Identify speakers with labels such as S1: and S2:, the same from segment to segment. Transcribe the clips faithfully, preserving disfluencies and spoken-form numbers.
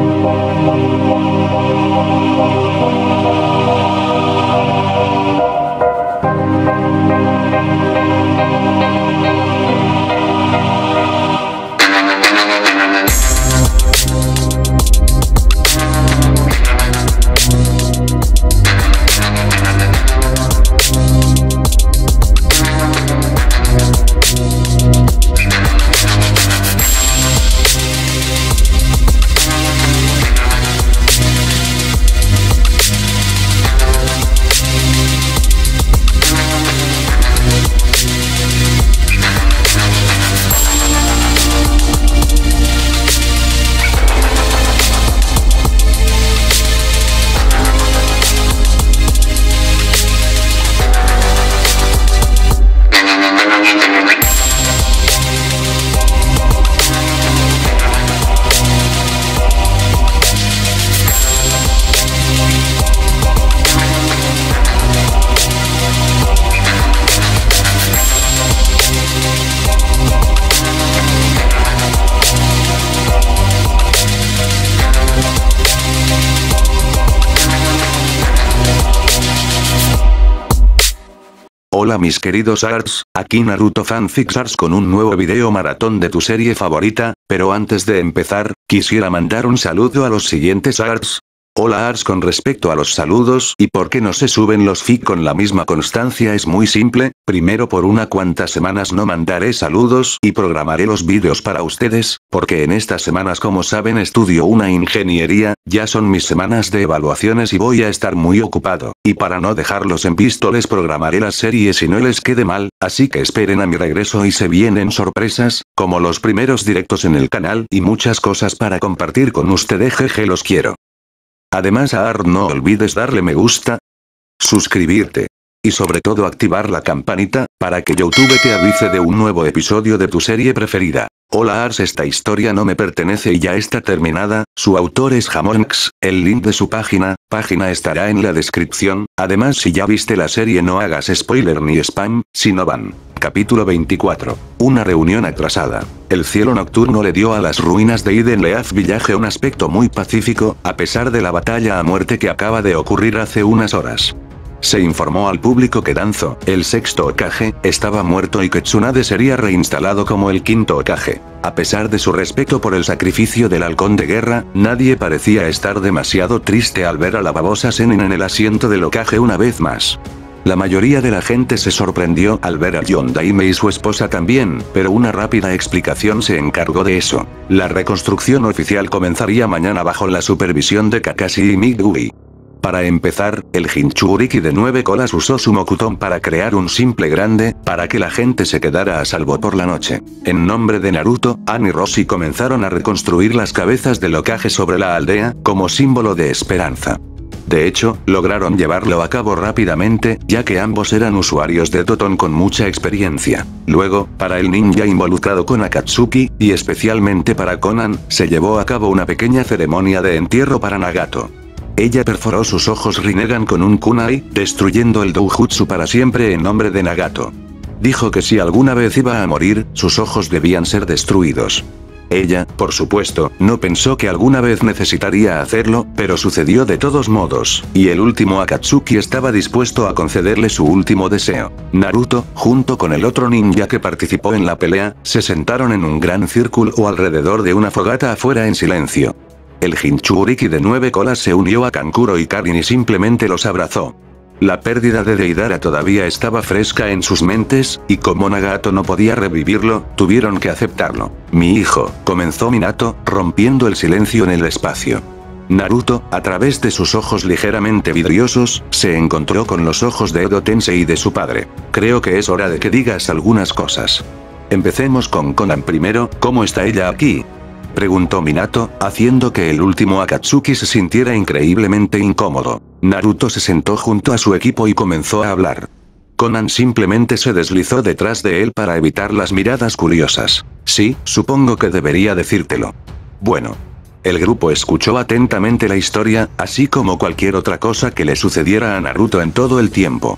S1: Hola mis queridos Arts, aquí Naruto Fanfics Arts con un nuevo video maratón de tu serie favorita, pero antes de empezar, quisiera mandar un saludo a los siguientes Arts. Hola Arts, con respecto a los saludos y por qué no se suben los fic con la misma constancia es muy simple, primero por una cuantas semanas no mandaré saludos y programaré los vídeos para ustedes, porque en estas semanas como saben estudio una ingeniería, ya son mis semanas de evaluaciones y voy a estar muy ocupado, y para no dejarlos en visto les programaré las series y no les quede mal, así que esperen a mi regreso y se vienen sorpresas, como los primeros directos en el canal y muchas cosas para compartir con ustedes, jeje, los quiero. Además Art, no olvides darle me gusta, suscribirte y sobre todo activar la campanita, para que YouTube te avise de un nuevo episodio de tu serie preferida. Hola Ars, esta historia no me pertenece y ya está terminada, su autor es Jamonx, el link de su página, página estará en la descripción, además si ya viste la serie no hagas spoiler ni spam, si no van. Capítulo veinticuatro. Una reunión atrasada. El cielo nocturno le dio a las ruinas de Eden Leaf Village un aspecto muy pacífico, a pesar de la batalla a muerte que acaba de ocurrir hace unas horas. Se informó al público que Danzo, el sexto Hokage, estaba muerto y que Tsunade sería reinstalado como el quinto Hokage. A pesar de su respeto por el sacrificio del halcón de guerra, nadie parecía estar demasiado triste al ver a la babosa Zenin en el asiento del Hokage una vez más. La mayoría de la gente se sorprendió al ver a Yondaime y su esposa también, pero una rápida explicación se encargó de eso. La reconstrucción oficial comenzaría mañana bajo la supervisión de Kakashi y Midori. Para empezar, el Jinchuriki de nueve colas usó su Mokuton para crear un simple grande, para que la gente se quedara a salvo por la noche. En nombre de Naruto, Anne y Roshi comenzaron a reconstruir las cabezas del Hokage sobre la aldea, como símbolo de esperanza. De hecho, lograron llevarlo a cabo rápidamente, ya que ambos eran usuarios de Toton con mucha experiencia. Luego, para el ninja involucrado con Akatsuki, y especialmente para Konan, se llevó a cabo una pequeña ceremonia de entierro para Nagato. Ella perforó sus ojos Rinnegan con un kunai, destruyendo el doujutsu para siempre en nombre de Nagato. Dijo que si alguna vez iba a morir, sus ojos debían ser destruidos. Ella, por supuesto, no pensó que alguna vez necesitaría hacerlo, pero sucedió de todos modos, y el último Akatsuki estaba dispuesto a concederle su último deseo. Naruto, junto con el otro ninja que participó en la pelea, se sentaron en un gran círculo alrededor de una fogata afuera en silencio. El Jinchuriki de nueve colas se unió a Kankuro y Karin y simplemente los abrazó. La pérdida de Deidara todavía estaba fresca en sus mentes, y como Nagato no podía revivirlo, tuvieron que aceptarlo. Mi hijo, comenzó Minato, rompiendo el silencio en el espacio. Naruto, a través de sus ojos ligeramente vidriosos, se encontró con los ojos de Edo Tensei y de su padre. Creo que es hora de que digas algunas cosas. Empecemos con Konan primero, ¿cómo está ella aquí?, preguntó Minato, haciendo que el último Akatsuki se sintiera increíblemente incómodo. Naruto se sentó junto a su equipo y comenzó a hablar. Konan simplemente se deslizó detrás de él para evitar las miradas curiosas. Sí, supongo que debería decírtelo. Bueno. El grupo escuchó atentamente la historia, así como cualquier otra cosa que le sucediera a Naruto en todo el tiempo.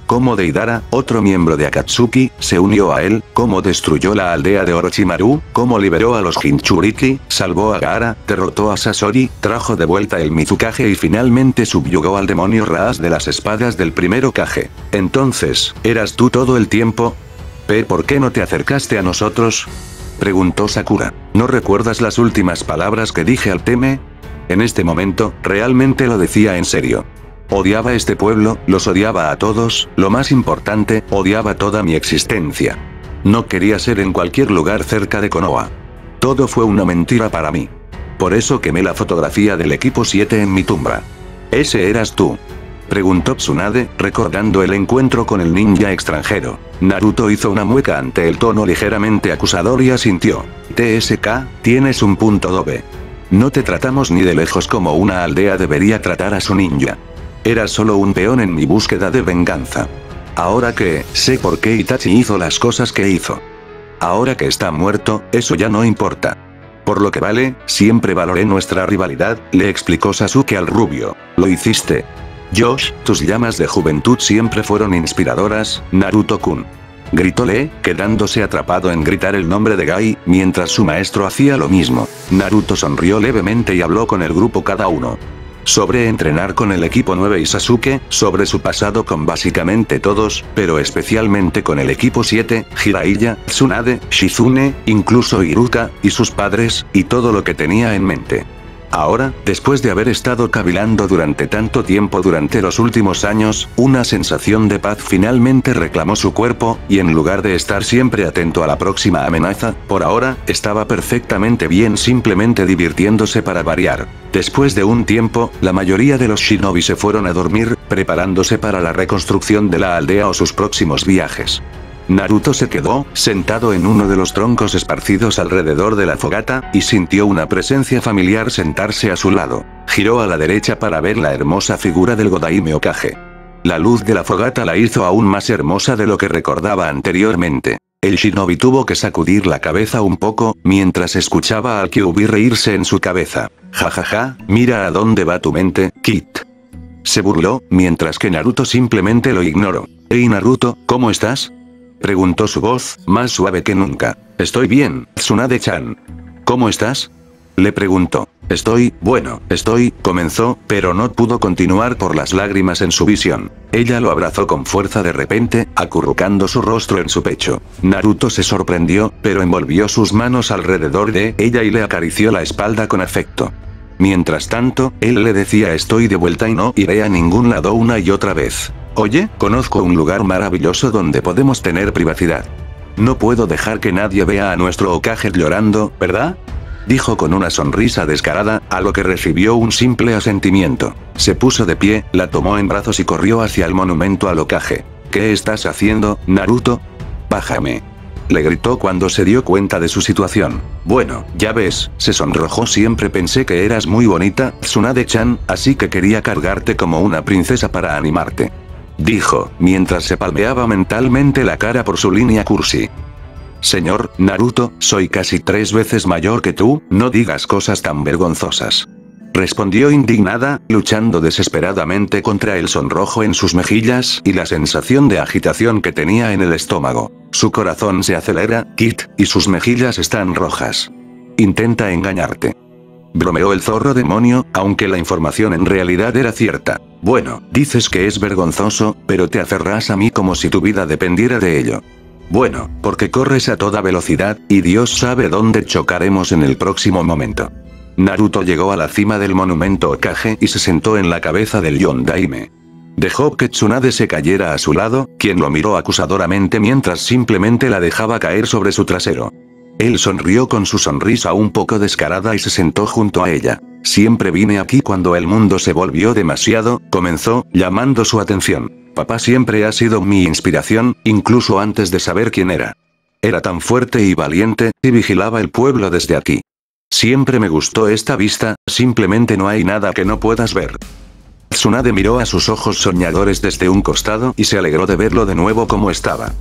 S1: cómo Deidara, otro miembro de Akatsuki, se unió a él, cómo destruyó la aldea de Orochimaru, cómo liberó a los Jinchuriki, salvó a Gaara, derrotó a Sasori, trajo de vuelta el Mizukage y finalmente subyugó al demonio Raas de las espadas del primer Hokage. Entonces, ¿eras tú todo el tiempo? ¿P por qué no te acercaste a nosotros? Preguntó Sakura. ¿No recuerdas las últimas palabras que dije al Teme? En este momento, realmente lo decía en serio. Odiaba este pueblo, los odiaba a todos, lo más importante, odiaba toda mi existencia. No quería ser en cualquier lugar cerca de Konoha. Todo fue una mentira para mí. Por eso quemé la fotografía del equipo siete en mi tumba. ¿Ese eras tú?, preguntó Tsunade, recordando el encuentro con el ninja extranjero. Naruto hizo una mueca ante el tono ligeramente acusador y asintió. T S K, tienes un punto doble. No te tratamos ni de lejos como una aldea debería tratar a su ninja. Eras solo un peón en mi búsqueda de venganza. Ahora que sé por qué Itachi hizo las cosas que hizo. Ahora que está muerto, eso ya no importa. Por lo que vale, siempre valoré nuestra rivalidad, le explicó Sasuke al rubio. Lo hiciste. Josh, tus llamas de juventud siempre fueron inspiradoras, Naruto-kun. Gritó Lee, quedándose atrapado en gritar el nombre de Gai, mientras su maestro hacía lo mismo. Naruto sonrió levemente y habló con el grupo cada uno. Sobre entrenar con el equipo nueve y Sasuke, sobre su pasado con básicamente todos, pero especialmente con el equipo siete, Jiraiya, Tsunade, Shizune, incluso Iruka, y sus padres, y todo lo que tenía en mente. Ahora, después de haber estado cavilando durante tanto tiempo durante los últimos años, una sensación de paz finalmente reclamó su cuerpo, y en lugar de estar siempre atento a la próxima amenaza, por ahora, estaba perfectamente bien simplemente divirtiéndose para variar. Después de un tiempo, la mayoría de los shinobi se fueron a dormir, preparándose para la reconstrucción de la aldea o sus próximos viajes. Naruto se quedó, sentado en uno de los troncos esparcidos alrededor de la fogata, y sintió una presencia familiar sentarse a su lado. Giró a la derecha para ver la hermosa figura del Godaime Hokage. La luz de la fogata la hizo aún más hermosa de lo que recordaba anteriormente. El shinobi tuvo que sacudir la cabeza un poco, mientras escuchaba al Kyuubi reírse en su cabeza. Jajaja, mira a dónde va tu mente, Kid. Se burló, mientras que Naruto simplemente lo ignoró. Hey Naruto, ¿cómo estás?, preguntó su voz, más suave que nunca. Estoy bien, Tsunade-chan. ¿Cómo estás?, le preguntó. Estoy, bueno, estoy, comenzó, pero no pudo continuar por las lágrimas en su visión. Ella lo abrazó con fuerza de repente, acurrucando su rostro en su pecho. Naruto se sorprendió, pero envolvió sus manos alrededor de ella y le acarició la espalda con afecto. Mientras tanto, él le decía estoy de vuelta y no iré a ningún lado una y otra vez. Oye, conozco un lugar maravilloso donde podemos tener privacidad. No puedo dejar que nadie vea a nuestro Hokage llorando, ¿verdad?, dijo con una sonrisa descarada, a lo que recibió un simple asentimiento. Se puso de pie, la tomó en brazos y corrió hacia el monumento al Hokage. ¿Qué estás haciendo, Naruto? Bájame, le gritó cuando se dio cuenta de su situación. Bueno, ya ves, se sonrojó. Siempre pensé que eras muy bonita, Tsunade-chan, así que quería cargarte como una princesa para animarte, dijo, mientras se palmeaba mentalmente la cara por su línea cursi. Señor, Naruto, soy casi tres veces mayor que tú, no digas cosas tan vergonzosas, respondió indignada, luchando desesperadamente contra el sonrojo en sus mejillas y la sensación de agitación que tenía en el estómago. Su corazón se acelera, Kid, y sus mejillas están rojas. Intenta engañarte, bromeó el zorro demonio, aunque la información en realidad era cierta. Bueno, dices que es vergonzoso, pero te aferras a mí como si tu vida dependiera de ello. Bueno, porque corres a toda velocidad, y Dios sabe dónde chocaremos en el próximo momento. Naruto llegó a la cima del monumento Hokage y se sentó en la cabeza del Yondaime. Dejó que Tsunade se cayera a su lado, quien lo miró acusadoramente mientras simplemente la dejaba caer sobre su trasero. Él sonrió con su sonrisa un poco descarada y se sentó junto a ella. Siempre vine aquí cuando el mundo se volvió demasiado, comenzó, llamando su atención. Papá siempre ha sido mi inspiración, incluso antes de saber quién era. Era tan fuerte y valiente, y vigilaba el pueblo desde aquí. Siempre me gustó esta vista, simplemente no hay nada que no puedas ver. Tsunade miró a sus ojos soñadores desde un costado y se alegró de verlo de nuevo como estaba.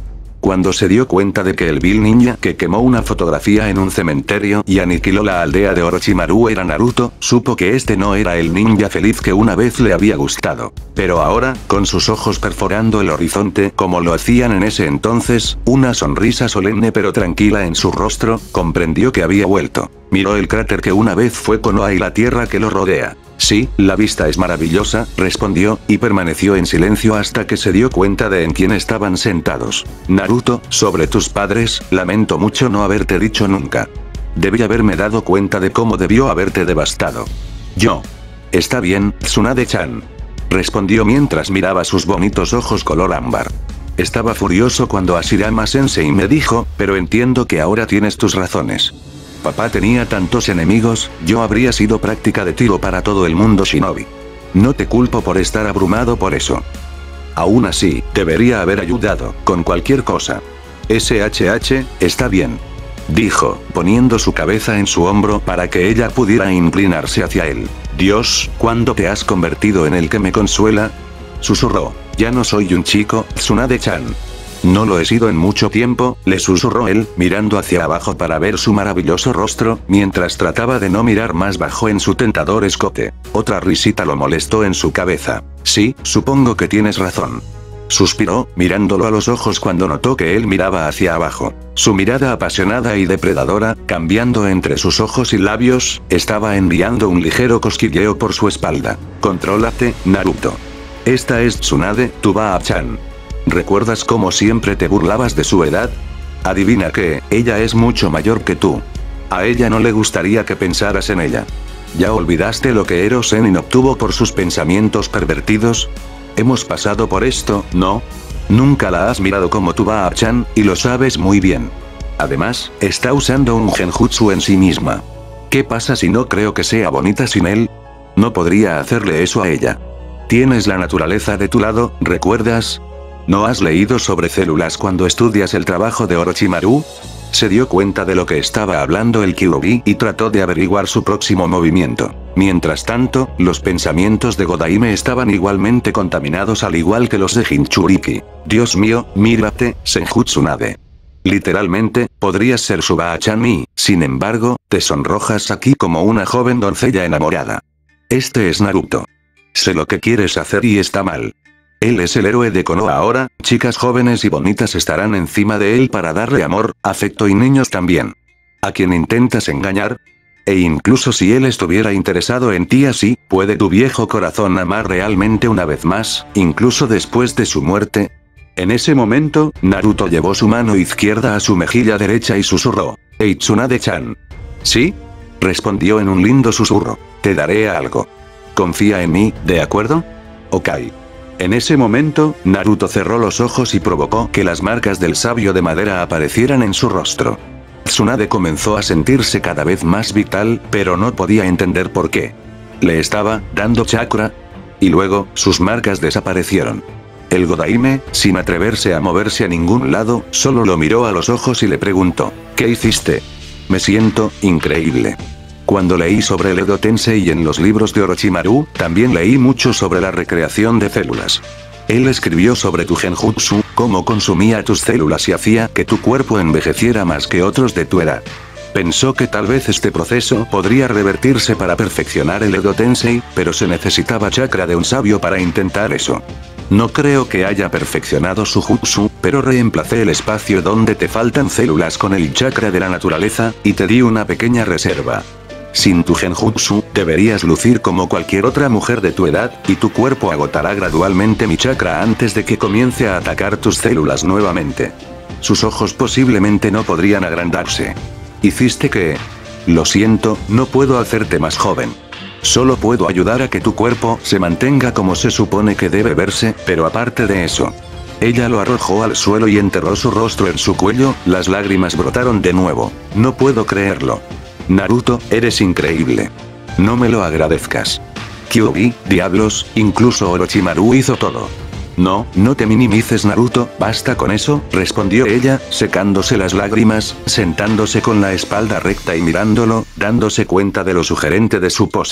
S1: Cuando se dio cuenta de que el vil ninja que quemó una fotografía en un cementerio y aniquiló la aldea de Orochimaru era Naruto, supo que este no era el ninja feliz que una vez le había gustado. Pero ahora, con sus ojos perforando el horizonte como lo hacían en ese entonces, una sonrisa solemne pero tranquila en su rostro, comprendió que había vuelto. Miró el cráter que una vez fue Konoha y la tierra que lo rodea. Sí, la vista es maravillosa, respondió, y permaneció en silencio hasta que se dio cuenta de en quién estaban sentados. Naruto, sobre tus padres, lamento mucho no haberte dicho nunca. Debí haberme dado cuenta de cómo debió haberte devastado. Yo. Está bien, Tsunade-chan. Respondió mientras miraba sus bonitos ojos color ámbar. Estaba furioso cuando Hashirama Sensei me dijo, pero entiendo que ahora tienes tus razones. Papá tenía tantos enemigos, yo habría sido práctica de tiro para todo el mundo shinobi. No te culpo por estar abrumado por eso. Aún así, debería haber ayudado, con cualquier cosa. S H H, está bien. Dijo, poniendo su cabeza en su hombro para que ella pudiera inclinarse hacia él. Dios, ¿cuándo te has convertido en el que me consuela? Susurró. Ya no soy un chico, Tsunade-chan. No lo he sido en mucho tiempo, le susurró él, mirando hacia abajo para ver su maravilloso rostro, mientras trataba de no mirar más bajo en su tentador escote. Otra risita lo molestó en su cabeza. Sí, supongo que tienes razón. Suspiró, mirándolo a los ojos cuando notó que él miraba hacia abajo. Su mirada apasionada y depredadora, cambiando entre sus ojos y labios, estaba enviando un ligero cosquilleo por su espalda. Contrólate, Naruto. Esta es Tsunade, tu Ba-chan. ¿Recuerdas cómo siempre te burlabas de su edad? Adivina que, ella es mucho mayor que tú. A ella no le gustaría que pensaras en ella. ¿Ya olvidaste lo que Ero Zenin obtuvo por sus pensamientos pervertidos? Hemos pasado por esto, ¿no? Nunca la has mirado como tu Ba-chan, y lo sabes muy bien. Además, está usando un genjutsu en sí misma. ¿Qué pasa si no creo que sea bonita sin él? No podría hacerle eso a ella. Tienes la naturaleza de tu lado, ¿recuerdas? ¿No has leído sobre células cuando estudias el trabajo de Orochimaru? Se dio cuenta de lo que estaba hablando el Kyuubi y trató de averiguar su próximo movimiento. Mientras tanto, los pensamientos de Godaime estaban igualmente contaminados al igual que los de Jinchuriki. Dios mío, mírate, Senjutsunade. Literalmente, podrías ser su Ba-chan y, sin embargo, te sonrojas aquí como una joven doncella enamorada. Este es Naruto. Sé lo que quieres hacer y está mal. Él es el héroe de Konoha ahora, chicas jóvenes y bonitas estarán encima de él para darle amor, afecto y niños también. ¿A quién intentas engañar? E incluso si él estuviera interesado en ti así, ¿puede tu viejo corazón amar realmente una vez más, incluso después de su muerte? En ese momento, Naruto llevó su mano izquierda a su mejilla derecha y susurró. «Hey Tsunade-chan». «¿Sí?», respondió en un lindo susurro. «Te daré algo. Confía en mí, ¿de acuerdo? Ok». En ese momento, Naruto cerró los ojos y provocó que las marcas del sabio de madera aparecieran en su rostro. Tsunade comenzó a sentirse cada vez más vital, pero no podía entender por qué. Le estaba dando chakra. Y luego, sus marcas desaparecieron. El Godaime, sin atreverse a moverse a ningún lado, solo lo miró a los ojos y le preguntó, ¿qué hiciste? Me siento increíble. Cuando leí sobre el Edo Tensei en los libros de Orochimaru, también leí mucho sobre la recreación de células. Él escribió sobre tu genjutsu, cómo consumía tus células y hacía que tu cuerpo envejeciera más que otros de tu edad. Pensó que tal vez este proceso podría revertirse para perfeccionar el Edo Tensei, pero se necesitaba chakra de un sabio para intentar eso. No creo que haya perfeccionado su jutsu, pero reemplacé el espacio donde te faltan células con el chakra de la naturaleza, y te di una pequeña reserva. Sin tu genjutsu, deberías lucir como cualquier otra mujer de tu edad, y tu cuerpo agotará gradualmente mi chakra antes de que comience a atacar tus células nuevamente. Sus ojos posiblemente no podrían agrandarse. Hiciste que... Lo siento, no puedo hacerte más joven. Solo puedo ayudar a que tu cuerpo se mantenga como se supone que debe verse, pero aparte de eso... Ella lo arrojó al suelo y enterró su rostro en su cuello, las lágrimas brotaron de nuevo. No puedo creerlo. Naruto, eres increíble. No me lo agradezcas. Kyuubi, diablos, incluso Orochimaru hizo todo. No, no te minimices Naruto, basta con eso, respondió ella, secándose las lágrimas, sentándose con la espalda recta y mirándolo, dándose cuenta de lo sugerente de su pose.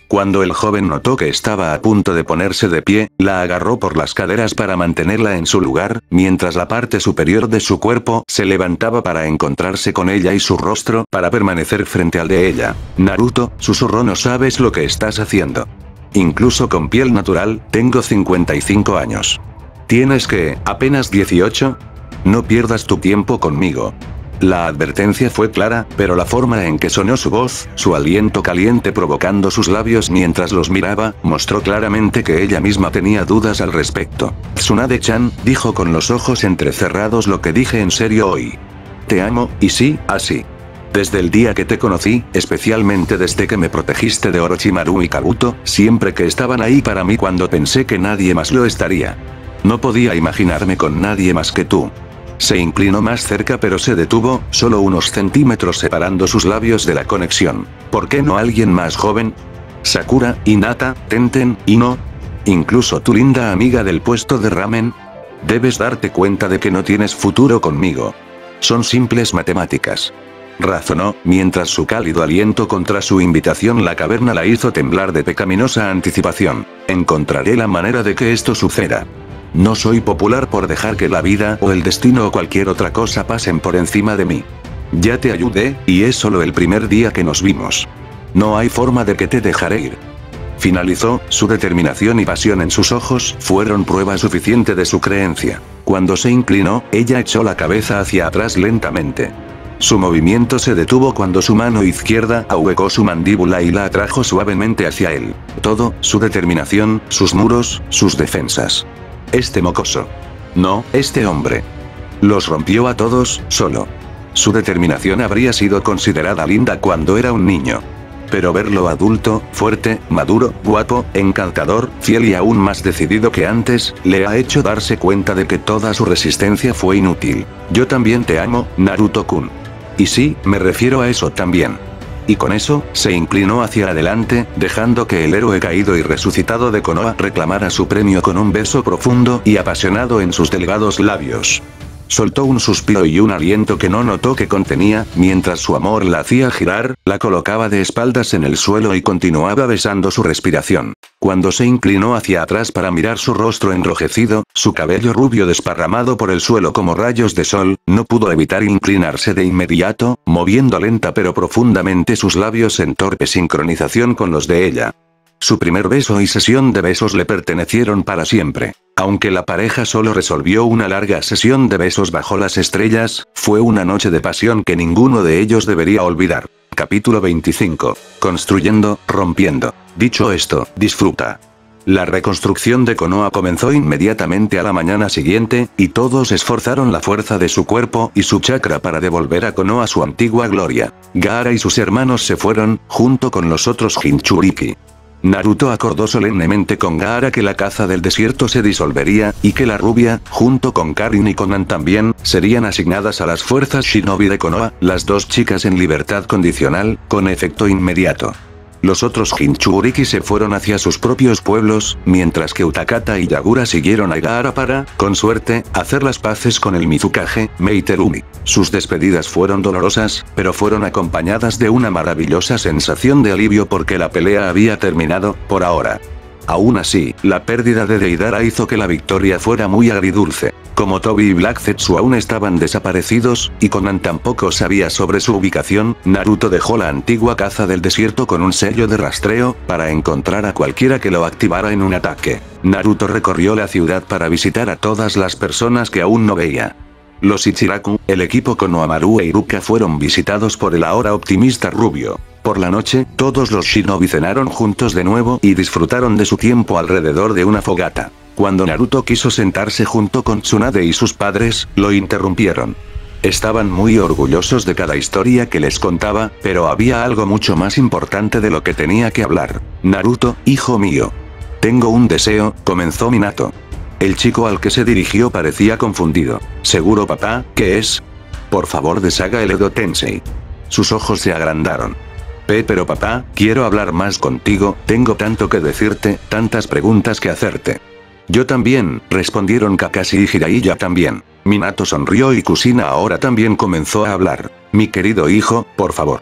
S1: Cuando el joven notó que estaba a punto de ponerse de pie, la agarró por las caderas para mantenerla en su lugar, mientras la parte superior de su cuerpo se levantaba para encontrarse con ella y su rostro para permanecer frente al de ella. Naruto, susurró, no sabes lo que estás haciendo. Incluso con piel natural, tengo cincuenta y cinco años. ¿Tienes que, apenas dieciocho? No pierdas tu tiempo conmigo. La advertencia fue clara, pero la forma en que sonó su voz, su aliento caliente provocando sus labios mientras los miraba, mostró claramente que ella misma tenía dudas al respecto. Tsunade-chan, dijo con los ojos entrecerrados, lo que dije en serio hoy. Te amo, y sí, así. Desde el día que te conocí, especialmente desde que me protegiste de Orochimaru y Kabuto, siempre que estaban ahí para mí cuando pensé que nadie más lo estaría. No podía imaginarme con nadie más que tú. Se inclinó más cerca pero se detuvo, solo unos centímetros separando sus labios de la conexión. ¿Por qué no alguien más joven? Sakura, Hinata, Tenten, Ino. Incluso tu linda amiga del puesto de ramen. Debes darte cuenta de que no tienes futuro conmigo. Son simples matemáticas. Razonó, mientras su cálido aliento contra su invitación la caverna la hizo temblar de pecaminosa anticipación. Encontraré la manera de que esto suceda. No soy popular por dejar que la vida o el destino o cualquier otra cosa pasen por encima de mí. Ya te ayudé, y es solo el primer día que nos vimos. No hay forma de que te dejaré ir. Finalizó, su determinación y pasión en sus ojos fueron prueba suficiente de su creencia. Cuando se inclinó, ella echó la cabeza hacia atrás lentamente. Su movimiento se detuvo cuando su mano izquierda ahuecó su mandíbula y la atrajo suavemente hacia él. Todo, su determinación, sus muros, sus defensas. Este mocoso. No, este hombre. Los rompió a todos, solo. Su determinación habría sido considerada linda cuando era un niño. Pero verlo adulto, fuerte, maduro, guapo, encantador, fiel y aún más decidido que antes, le ha hecho darse cuenta de que toda su resistencia fue inútil. Yo también te amo, Naruto-kun. Y sí, me refiero a eso también. Y con eso, se inclinó hacia adelante, dejando que el héroe caído y resucitado de Konoha reclamara su premio con un beso profundo y apasionado en sus delgados labios. Soltó un suspiro y un aliento que no notó que contenía, mientras su amor la hacía girar, la colocaba de espaldas en el suelo y continuaba besando su respiración. Cuando se inclinó hacia atrás para mirar su rostro enrojecido, su cabello rubio desparramado por el suelo como rayos de sol, no pudo evitar inclinarse de inmediato, moviendo lenta pero profundamente sus labios en torpe sincronización con los de ella. Su primer beso y sesión de besos le pertenecieron para siempre. Aunque la pareja solo resolvió una larga sesión de besos bajo las estrellas, fue una noche de pasión que ninguno de ellos debería olvidar. Capítulo veinticinco. Construyendo, rompiendo. Dicho esto, disfruta. La reconstrucción de Konoha comenzó inmediatamente a la mañana siguiente, y todos esforzaron la fuerza de su cuerpo y su chakra para devolver a Konoha su antigua gloria. Gaara y sus hermanos se fueron, junto con los otros Jinchuriki. Naruto acordó solemnemente con Gaara que la caza del desierto se disolvería, y que la rubia, junto con Karin y Konan también, serían asignadas a las fuerzas shinobi de Konoha, las dos chicas en libertad condicional, con efecto inmediato. Los otros Jinchuriki se fueron hacia sus propios pueblos, mientras que Utakata y Yagura siguieron a Gaara para, con suerte, hacer las paces con el Mizukage, Meiterumi. Sus despedidas fueron dolorosas, pero fueron acompañadas de una maravillosa sensación de alivio porque la pelea había terminado, por ahora. Aún así, la pérdida de Deidara hizo que la victoria fuera muy agridulce. Como Tobi y Black Zetsu aún estaban desaparecidos, y Konan tampoco sabía sobre su ubicación, Naruto dejó la antigua caza del desierto con un sello de rastreo, para encontrar a cualquiera que lo activara en un ataque. Naruto recorrió la ciudad para visitar a todas las personas que aún no veía. Los Ichiraku, el equipo Konohamaru e Iruka fueron visitados por el ahora optimista rubio. Por la noche, todos los shinobi cenaron juntos de nuevo y disfrutaron de su tiempo alrededor de una fogata. Cuando Naruto quiso sentarse junto con Tsunade y sus padres, lo interrumpieron. Estaban muy orgullosos de cada historia que les contaba, pero había algo mucho más importante de lo que tenía que hablar. Naruto, hijo mío. Tengo un deseo, comenzó Minato. El chico al que se dirigió parecía confundido. ¿Seguro papá, qué es? Por favor deshaga el Edo Tensei. Sus ojos se agrandaron. P pero papá, quiero hablar más contigo, tengo tanto que decirte, tantas preguntas que hacerte. Yo también, respondieron Kakashi y Jiraiya también. Minato sonrió y Kushina ahora también comenzó a hablar. Mi querido hijo, por favor.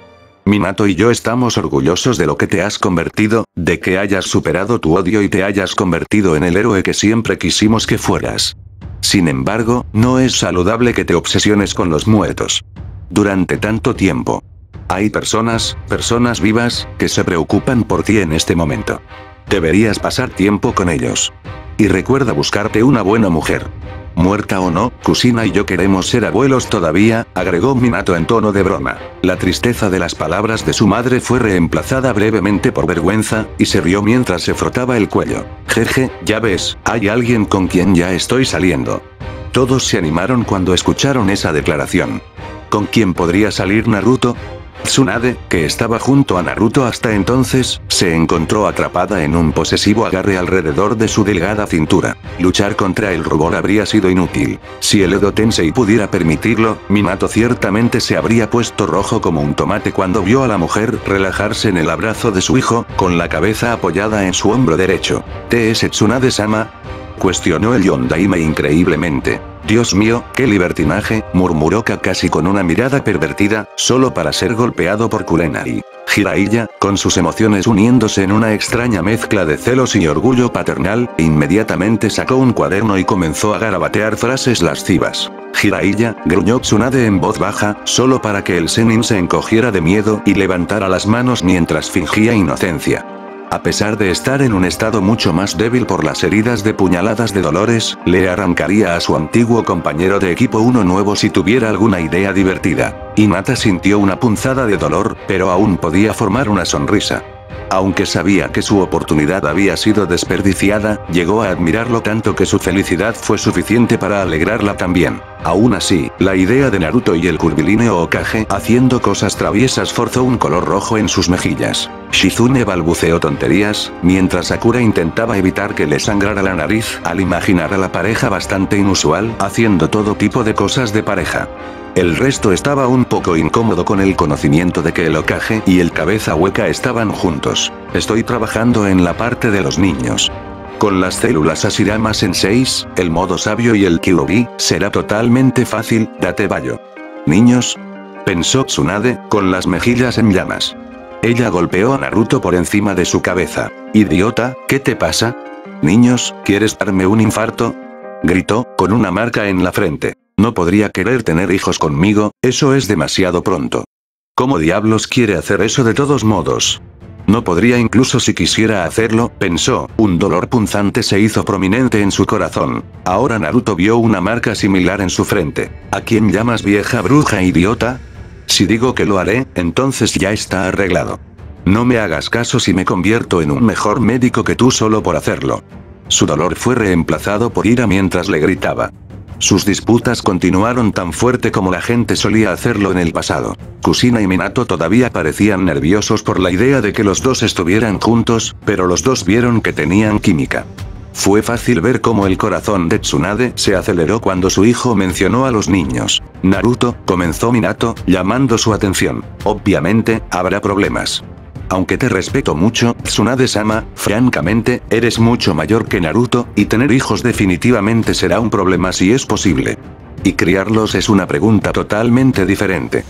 S1: Minato y yo estamos orgullosos de lo que te has convertido, de que hayas superado tu odio y te hayas convertido en el héroe que siempre quisimos que fueras. Sin embargo, no es saludable que te obsesiones con los muertos. Durante tanto tiempo. Hay personas, personas vivas, que se preocupan por ti en este momento. Deberías pasar tiempo con ellos. Y recuerda buscarte una buena mujer. Muerta o no, Kusina y yo queremos ser abuelos todavía, agregó Minato en tono de broma. La tristeza de las palabras de su madre fue reemplazada brevemente por vergüenza, y se rió mientras se frotaba el cuello. Jeje, ya ves, hay alguien con quien ya estoy saliendo. Todos se animaron cuando escucharon esa declaración. ¿Con quién podría salir Naruto? Tsunade, que estaba junto a Naruto hasta entonces, se encontró atrapada en un posesivo agarre alrededor de su delgada cintura. Luchar contra el rubor habría sido inútil. Si el Edo Tensei pudiera permitirlo, Minato ciertamente se habría puesto rojo como un tomate cuando vio a la mujer relajarse en el abrazo de su hijo, con la cabeza apoyada en su hombro derecho. ¿T es Tsunade-sama? Cuestionó el Yondaime increíblemente. Dios mío, qué libertinaje, murmuró Kakashi con una mirada pervertida, solo para ser golpeado por Kurenai. Jiraiya, con sus emociones uniéndose en una extraña mezcla de celos y orgullo paternal, inmediatamente sacó un cuaderno y comenzó a garabatear frases lascivas. Jiraiya, gruñó Tsunade en voz baja, solo para que el Zenin se encogiera de miedo y levantara las manos mientras fingía inocencia. A pesar de estar en un estado mucho más débil por las heridas de puñaladas de Dolores, le arrancaría a su antiguo compañero de equipo uno nuevo si tuviera alguna idea divertida. Hinata sintió una punzada de dolor, pero aún podía formar una sonrisa. Aunque sabía que su oportunidad había sido desperdiciada, llegó a admirarlo tanto que su felicidad fue suficiente para alegrarla también. Aún así, la idea de Naruto y el curvilíneo Hokage haciendo cosas traviesas forzó un color rojo en sus mejillas. Shizune balbuceó tonterías, mientras Sakura intentaba evitar que le sangrara la nariz al imaginar a la pareja bastante inusual haciendo todo tipo de cosas de pareja. El resto estaba un poco incómodo con el conocimiento de que el Hokage y el cabeza hueca estaban juntos. Estoy trabajando en la parte de los niños. Con las células Hashirama en seis, el modo sabio y el Kyuubi, será totalmente fácil, date vallo. ¿Niños? Pensó Tsunade, con las mejillas en llamas. Ella golpeó a Naruto por encima de su cabeza. Idiota, ¿qué te pasa? ¿Niños, quieres darme un infarto? Gritó, con una marca en la frente. No podría querer tener hijos conmigo, eso es demasiado pronto. ¿Cómo diablos quiere hacer eso de todos modos? No podría incluso si quisiera hacerlo, pensó, un dolor punzante se hizo prominente en su corazón. Ahora Naruto vio una marca similar en su frente. ¿A quién llamas vieja bruja idiota? Si digo que lo haré, entonces ya está arreglado. No me hagas caso si me convierto en un mejor médico que tú solo por hacerlo. Su dolor fue reemplazado por ira mientras le gritaba. Sus disputas continuaron tan fuerte como la gente solía hacerlo en el pasado. Kusina y Minato todavía parecían nerviosos por la idea de que los dos estuvieran juntos, pero los dos vieron que tenían química. Fue fácil ver cómo el corazón de Tsunade se aceleró cuando su hijo mencionó a los niños. Naruto, comenzó Minato, llamando su atención. Obviamente, habrá problemas. Aunque te respeto mucho, Tsunade-sama, francamente, eres mucho mayor que Naruto, y tener hijos definitivamente será un problema si es posible. Y criarlos es una pregunta totalmente diferente.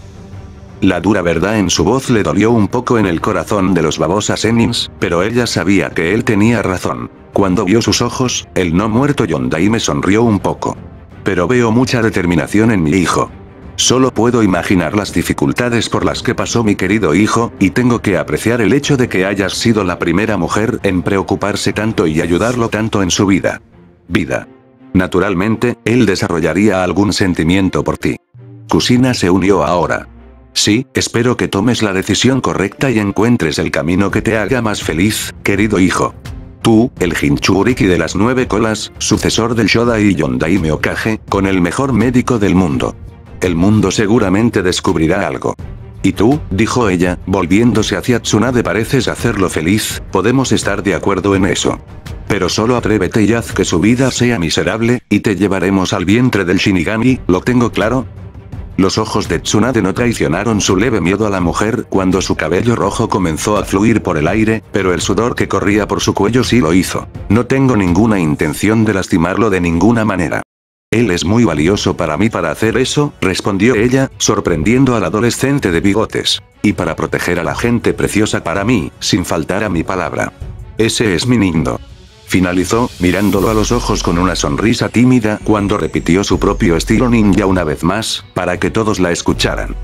S1: La dura verdad en su voz le dolió un poco en el corazón de los babosas Zenins, pero ella sabía que él tenía razón. Cuando vio sus ojos, el no muerto Yondaime sonrió un poco. Pero veo mucha determinación en mi hijo. Solo puedo imaginar las dificultades por las que pasó mi querido hijo, y tengo que apreciar el hecho de que hayas sido la primera mujer en preocuparse tanto y ayudarlo tanto en su vida. Vida. Naturalmente, él desarrollaría algún sentimiento por ti. Kusina se unió ahora. Sí, espero que tomes la decisión correcta y encuentres el camino que te haga más feliz, querido hijo. Tú, el Jinchuriki de las nueve colas, sucesor del Shodai y Yondaime Hokage, con el mejor médico del mundo. El mundo seguramente descubrirá algo. Y tú, dijo ella, volviéndose hacia Tsunade, pareces hacerlo feliz, podemos estar de acuerdo en eso. Pero solo atrévete y haz que su vida sea miserable, y te llevaremos al vientre del Shinigami, ¿lo tengo claro? Los ojos de Tsunade no traicionaron su leve miedo a la mujer cuando su cabello rojo comenzó a fluir por el aire, pero el sudor que corría por su cuello sí lo hizo. No tengo ninguna intención de lastimarlo de ninguna manera. Él es muy valioso para mí para hacer eso, respondió ella, sorprendiendo al adolescente de bigotes. Y para proteger a la gente preciosa para mí, sin faltar a mi palabra. Ese es mi niño. Finalizó, mirándolo a los ojos con una sonrisa tímida cuando repitió su propio estilo ninja una vez más, para que todos la escucharan.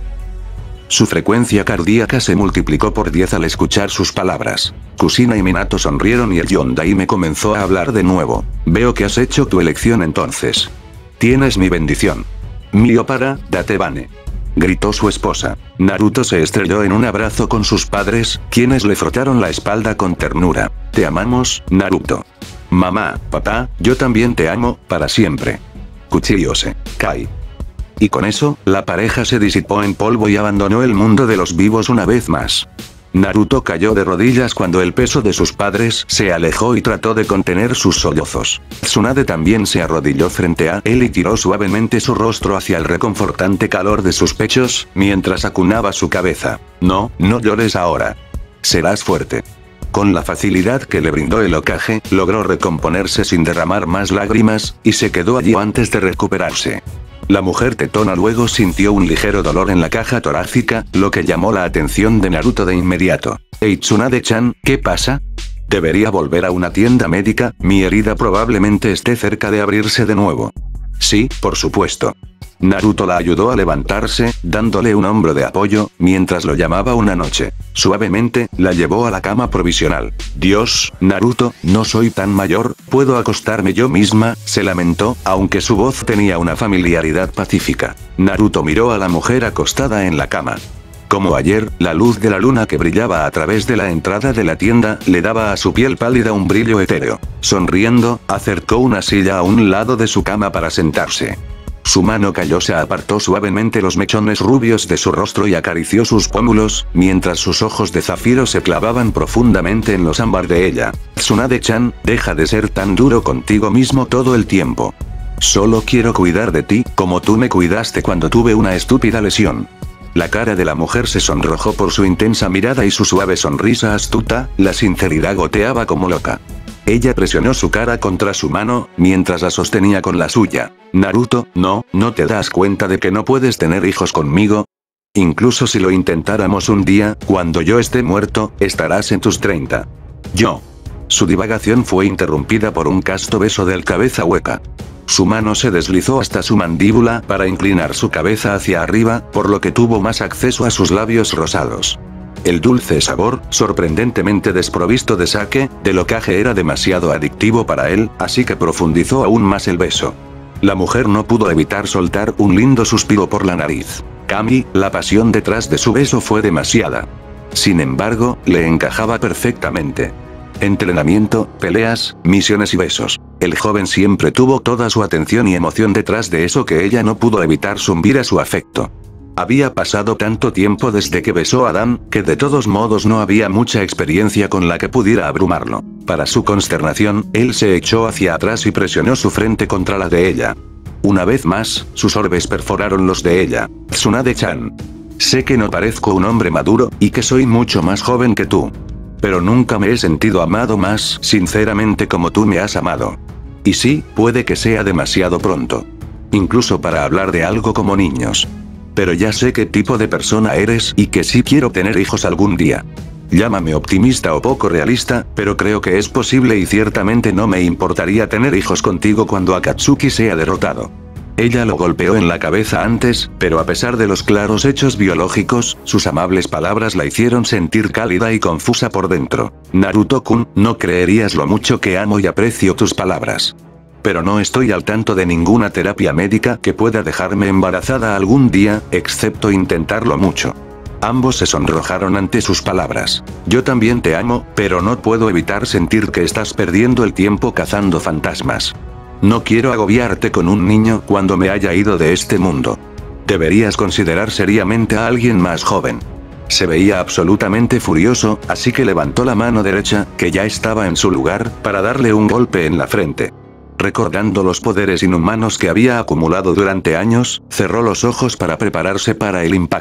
S1: Su frecuencia cardíaca se multiplicó por diez al escuchar sus palabras. Kusina y Minato sonrieron y el Yondaime comenzó a hablar de nuevo. Veo que has hecho tu elección entonces. Tienes mi bendición. Mio para, Datebane. Gritó su esposa. Naruto se estrelló en un abrazo con sus padres, quienes le frotaron la espalda con ternura. Te amamos, Naruto. Mamá, papá, yo también te amo, para siempre. Kuchiyose, Kai. Y con eso, la pareja se disipó en polvo y abandonó el mundo de los vivos una vez más. Naruto cayó de rodillas cuando el peso de sus padres se alejó y trató de contener sus sollozos. Tsunade también se arrodilló frente a él y tiró suavemente su rostro hacia el reconfortante calor de sus pechos, mientras acunaba su cabeza. No, no llores ahora. Serás fuerte. Con la facilidad que le brindó el Hokage, logró recomponerse sin derramar más lágrimas, y se quedó allí antes de recuperarse. La mujer tetona luego sintió un ligero dolor en la caja torácica, lo que llamó la atención de Naruto de inmediato. Hey Tsunade-chan, ¿qué pasa? Debería volver a una tienda médica, mi herida probablemente esté cerca de abrirse de nuevo. Sí, por supuesto. Naruto la ayudó a levantarse, dándole un hombro de apoyo, mientras lo llamaba una noche. Suavemente, la llevó a la cama provisional. Dios, Naruto, no soy tan mayor, puedo acostarme yo misma, se lamentó, aunque su voz tenía una familiaridad pacífica. Naruto miró a la mujer acostada en la cama. Como ayer, la luz de la luna que brillaba a través de la entrada de la tienda, le daba a su piel pálida un brillo etéreo. Sonriendo, acercó una silla a un lado de su cama para sentarse. Su mano callosa apartó suavemente los mechones rubios de su rostro y acarició sus pómulos, mientras sus ojos de zafiro se clavaban profundamente en los ámbar de ella. Tsunade-chan, deja de ser tan duro contigo mismo todo el tiempo. Solo quiero cuidar de ti, como tú me cuidaste cuando tuve una estúpida lesión. La cara de la mujer se sonrojó por su intensa mirada y su suave sonrisa astuta, la sinceridad goteaba como loca. Ella presionó su cara contra su mano, mientras la sostenía con la suya. Naruto, no, ¿no te das cuenta de que no puedes tener hijos conmigo? Incluso si lo intentáramos un día, cuando yo esté muerto, estarás en tus treinta. Yo. Su divagación fue interrumpida por un casto beso del cabeza hueca. Su mano se deslizó hasta su mandíbula para inclinar su cabeza hacia arriba, por lo que tuvo más acceso a sus labios rosados. El dulce sabor, sorprendentemente desprovisto de sake, del Hokage era demasiado adictivo para él, así que profundizó aún más el beso. La mujer no pudo evitar soltar un lindo suspiro por la nariz. Kami, la pasión detrás de su beso fue demasiada. Sin embargo, le encajaba perfectamente. Entrenamiento, peleas, misiones y besos. El joven siempre tuvo toda su atención y emoción detrás de eso que ella no pudo evitar sumbir a su afecto. Había pasado tanto tiempo desde que besó a Dan, que de todos modos no había mucha experiencia con la que pudiera abrumarlo. Para su consternación, él se echó hacia atrás y presionó su frente contra la de ella. Una vez más, sus orbes perforaron los de ella. Tsunade-chan. Sé que no parezco un hombre maduro, y que soy mucho más joven que tú. Pero nunca me he sentido amado más sinceramente como tú me has amado. Y sí, puede que sea demasiado pronto. Incluso para hablar de algo como niños. Pero ya sé qué tipo de persona eres y que sí quiero tener hijos algún día. Llámame optimista o poco realista, pero creo que es posible y ciertamente no me importaría tener hijos contigo cuando Akatsuki sea derrotado. Ella lo golpeó en la cabeza antes, pero a pesar de los claros hechos biológicos, sus amables palabras la hicieron sentir cálida y confusa por dentro. Naruto-kun, no creerías lo mucho que amo y aprecio tus palabras. Pero no estoy al tanto de ninguna terapia médica que pueda dejarme embarazada algún día, excepto intentarlo mucho. Ambos se sonrojaron ante sus palabras. Yo también te amo, pero no puedo evitar sentir que estás perdiendo el tiempo cazando fantasmas. No quiero agobiarte con un niño cuando me haya ido de este mundo. Deberías considerar seriamente a alguien más joven. Se veía absolutamente furioso, así que levantó la mano derecha, que ya estaba en su lugar, para darle un golpe en la frente. Recordando los poderes inhumanos que había acumulado durante años, cerró los ojos para prepararse para el impacto.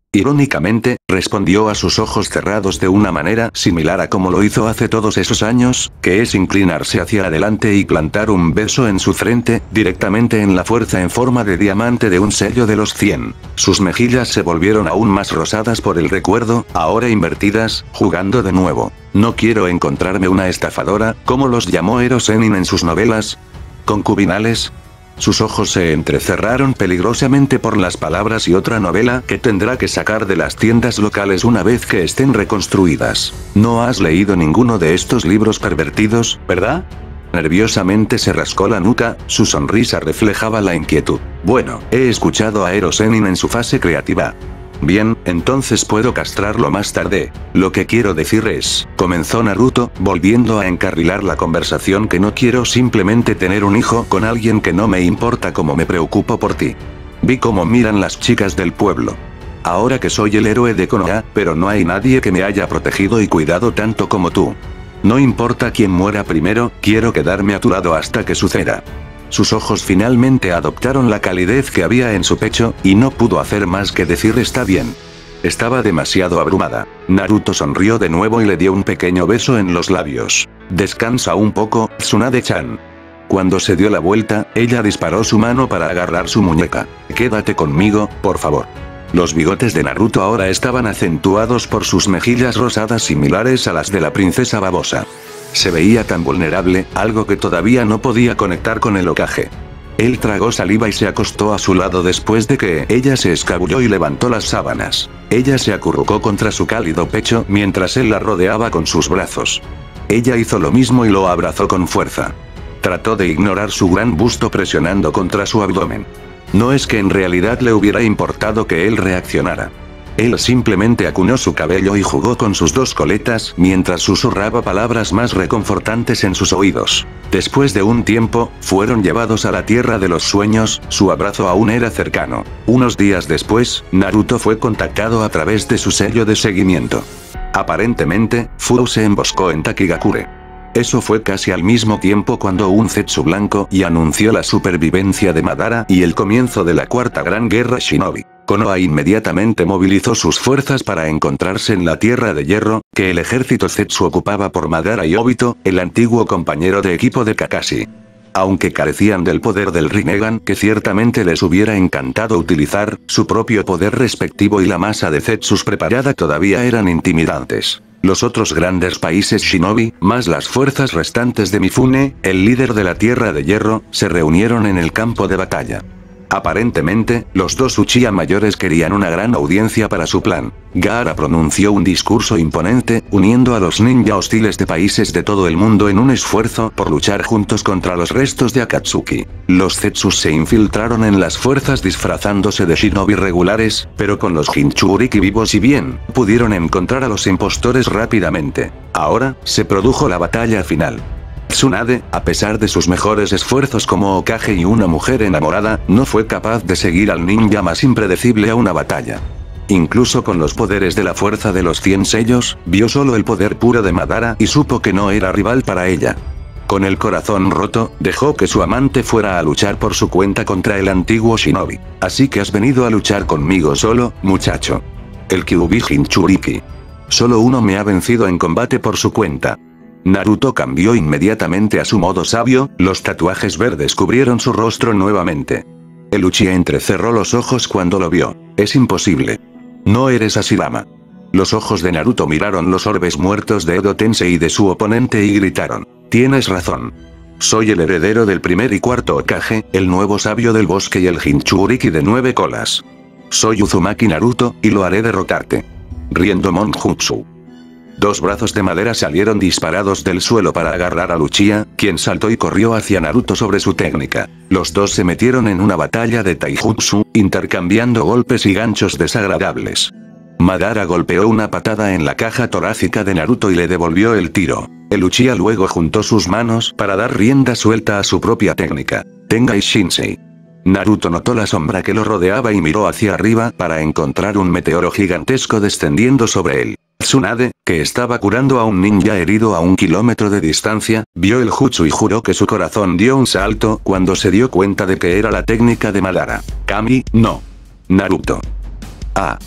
S1: Irónicamente, respondió a sus ojos cerrados de una manera similar a como lo hizo hace todos esos años, que es inclinarse hacia adelante y plantar un beso en su frente, directamente en la fuerza en forma de diamante de un sello de los cien. Sus mejillas se volvieron aún más rosadas por el recuerdo, ahora invertidas, jugando de nuevo. No quiero encontrarme una estafadora, como los llamó Eero Sennin en sus novelas. ¿Concubinales? Sus ojos se entrecerraron peligrosamente por las palabras y otra novela que tendrá que sacar de las tiendas locales una vez que estén reconstruidas. No has leído ninguno de estos libros pervertidos, ¿verdad? Nerviosamente se rascó la nuca, su sonrisa reflejaba la inquietud. Bueno, he escuchado a Eero Sennin en su fase creativa. Bien, entonces puedo castrarlo más tarde. Lo que quiero decir es, comenzó Naruto, volviendo a encarrilar la conversación, que no quiero simplemente tener un hijo con alguien que no me importa como me preocupo por ti. Vi cómo miran las chicas del pueblo. Ahora que soy el héroe de Konoha, pero no hay nadie que me haya protegido y cuidado tanto como tú. No importa quién muera primero, quiero quedarme a tu lado hasta que suceda. Sus ojos finalmente adoptaron la calidez que había en su pecho, y no pudo hacer más que decir está bien. Estaba demasiado abrumada. Naruto sonrió de nuevo y le dio un pequeño beso en los labios. Descansa un poco, Tsunade-chan. Cuando se dio la vuelta, ella disparó su mano para agarrar su muñeca. Quédate conmigo, por favor. Los bigotes de Naruto ahora estaban acentuados por sus mejillas rosadas similares a las de la princesa babosa. Se veía tan vulnerable, algo que todavía no podía conectar con el Hokage. Él tragó saliva y se acostó a su lado después de que ella se escabulló y levantó las sábanas. Ella se acurrucó contra su cálido pecho mientras él la rodeaba con sus brazos. Ella hizo lo mismo y lo abrazó con fuerza. Trató de ignorar su gran busto presionando contra su abdomen. No es que en realidad le hubiera importado que él reaccionara. Él simplemente acunó su cabello y jugó con sus dos coletas mientras susurraba palabras más reconfortantes en sus oídos. Después de un tiempo, fueron llevados a la tierra de los sueños, su abrazo aún era cercano. Unos días después, Naruto fue contactado a través de su sello de seguimiento. Aparentemente, Furu se emboscó en Takigakure. Eso fue casi al mismo tiempo cuando un Zetsu blanco y anunció la supervivencia de Madara y el comienzo de la cuarta gran guerra Shinobi. Konoha inmediatamente movilizó sus fuerzas para encontrarse en la Tierra de Hierro, que el ejército Zetsu ocupaba por Madara y Obito, el antiguo compañero de equipo de Kakashi. Aunque carecían del poder del Rinnegan que ciertamente les hubiera encantado utilizar, su propio poder respectivo y la masa de Zetsus preparada todavía eran intimidantes. Los otros grandes países Shinobi, más las fuerzas restantes de Mifune, el líder de la Tierra de Hierro, se reunieron en el campo de batalla. Aparentemente, los dos Uchiha mayores querían una gran audiencia para su plan. Gaara pronunció un discurso imponente, uniendo a los ninja hostiles de países de todo el mundo en un esfuerzo por luchar juntos contra los restos de Akatsuki. Los Zetsus se infiltraron en las fuerzas disfrazándose de shinobi regulares, pero con los Jinchuriki vivos y bien, pudieron encontrar a los impostores rápidamente. Ahora, se produjo la batalla final. Tsunade, a pesar de sus mejores esfuerzos como Hokage y una mujer enamorada, no fue capaz de seguir al ninja más impredecible a una batalla. Incluso con los poderes de la fuerza de los cien sellos, vio solo el poder puro de Madara y supo que no era rival para ella. Con el corazón roto, dejó que su amante fuera a luchar por su cuenta contra el antiguo shinobi. Así que has venido a luchar conmigo solo, muchacho. El Kyuubi Jinchuriki. Solo uno me ha vencido en combate por su cuenta. Naruto cambió inmediatamente a su modo sabio, los tatuajes verdes cubrieron su rostro nuevamente. El Uchiha entrecerró los ojos cuando lo vio. Es imposible. No eres Hashirama. Los ojos de Naruto miraron los orbes muertos de Edo Tensei y de su oponente y gritaron. Tienes razón. Soy el heredero del primer y cuarto Hokage, el nuevo sabio del bosque y el Jinchuriki de nueve colas. Soy Uzumaki Naruto, y lo haré derrotarte. Riendo Monjutsu. Dos brazos de madera salieron disparados del suelo para agarrar a Uchiha, quien saltó y corrió hacia Naruto sobre su técnica. Los dos se metieron en una batalla de taijutsu, intercambiando golpes y ganchos desagradables. Madara golpeó una patada en la caja torácica de Naruto y le devolvió el tiro. El Uchiha luego juntó sus manos para dar rienda suelta a su propia técnica. Tengai Shinsei. Naruto notó la sombra que lo rodeaba y miró hacia arriba para encontrar un meteoro gigantesco descendiendo sobre él. Tsunade, que estaba curando a un ninja herido a un kilómetro de distancia, vio el jutsu y juró que su corazón dio un salto cuando se dio cuenta de que era la técnica de Madara. Kami, no. Naruto. Ah.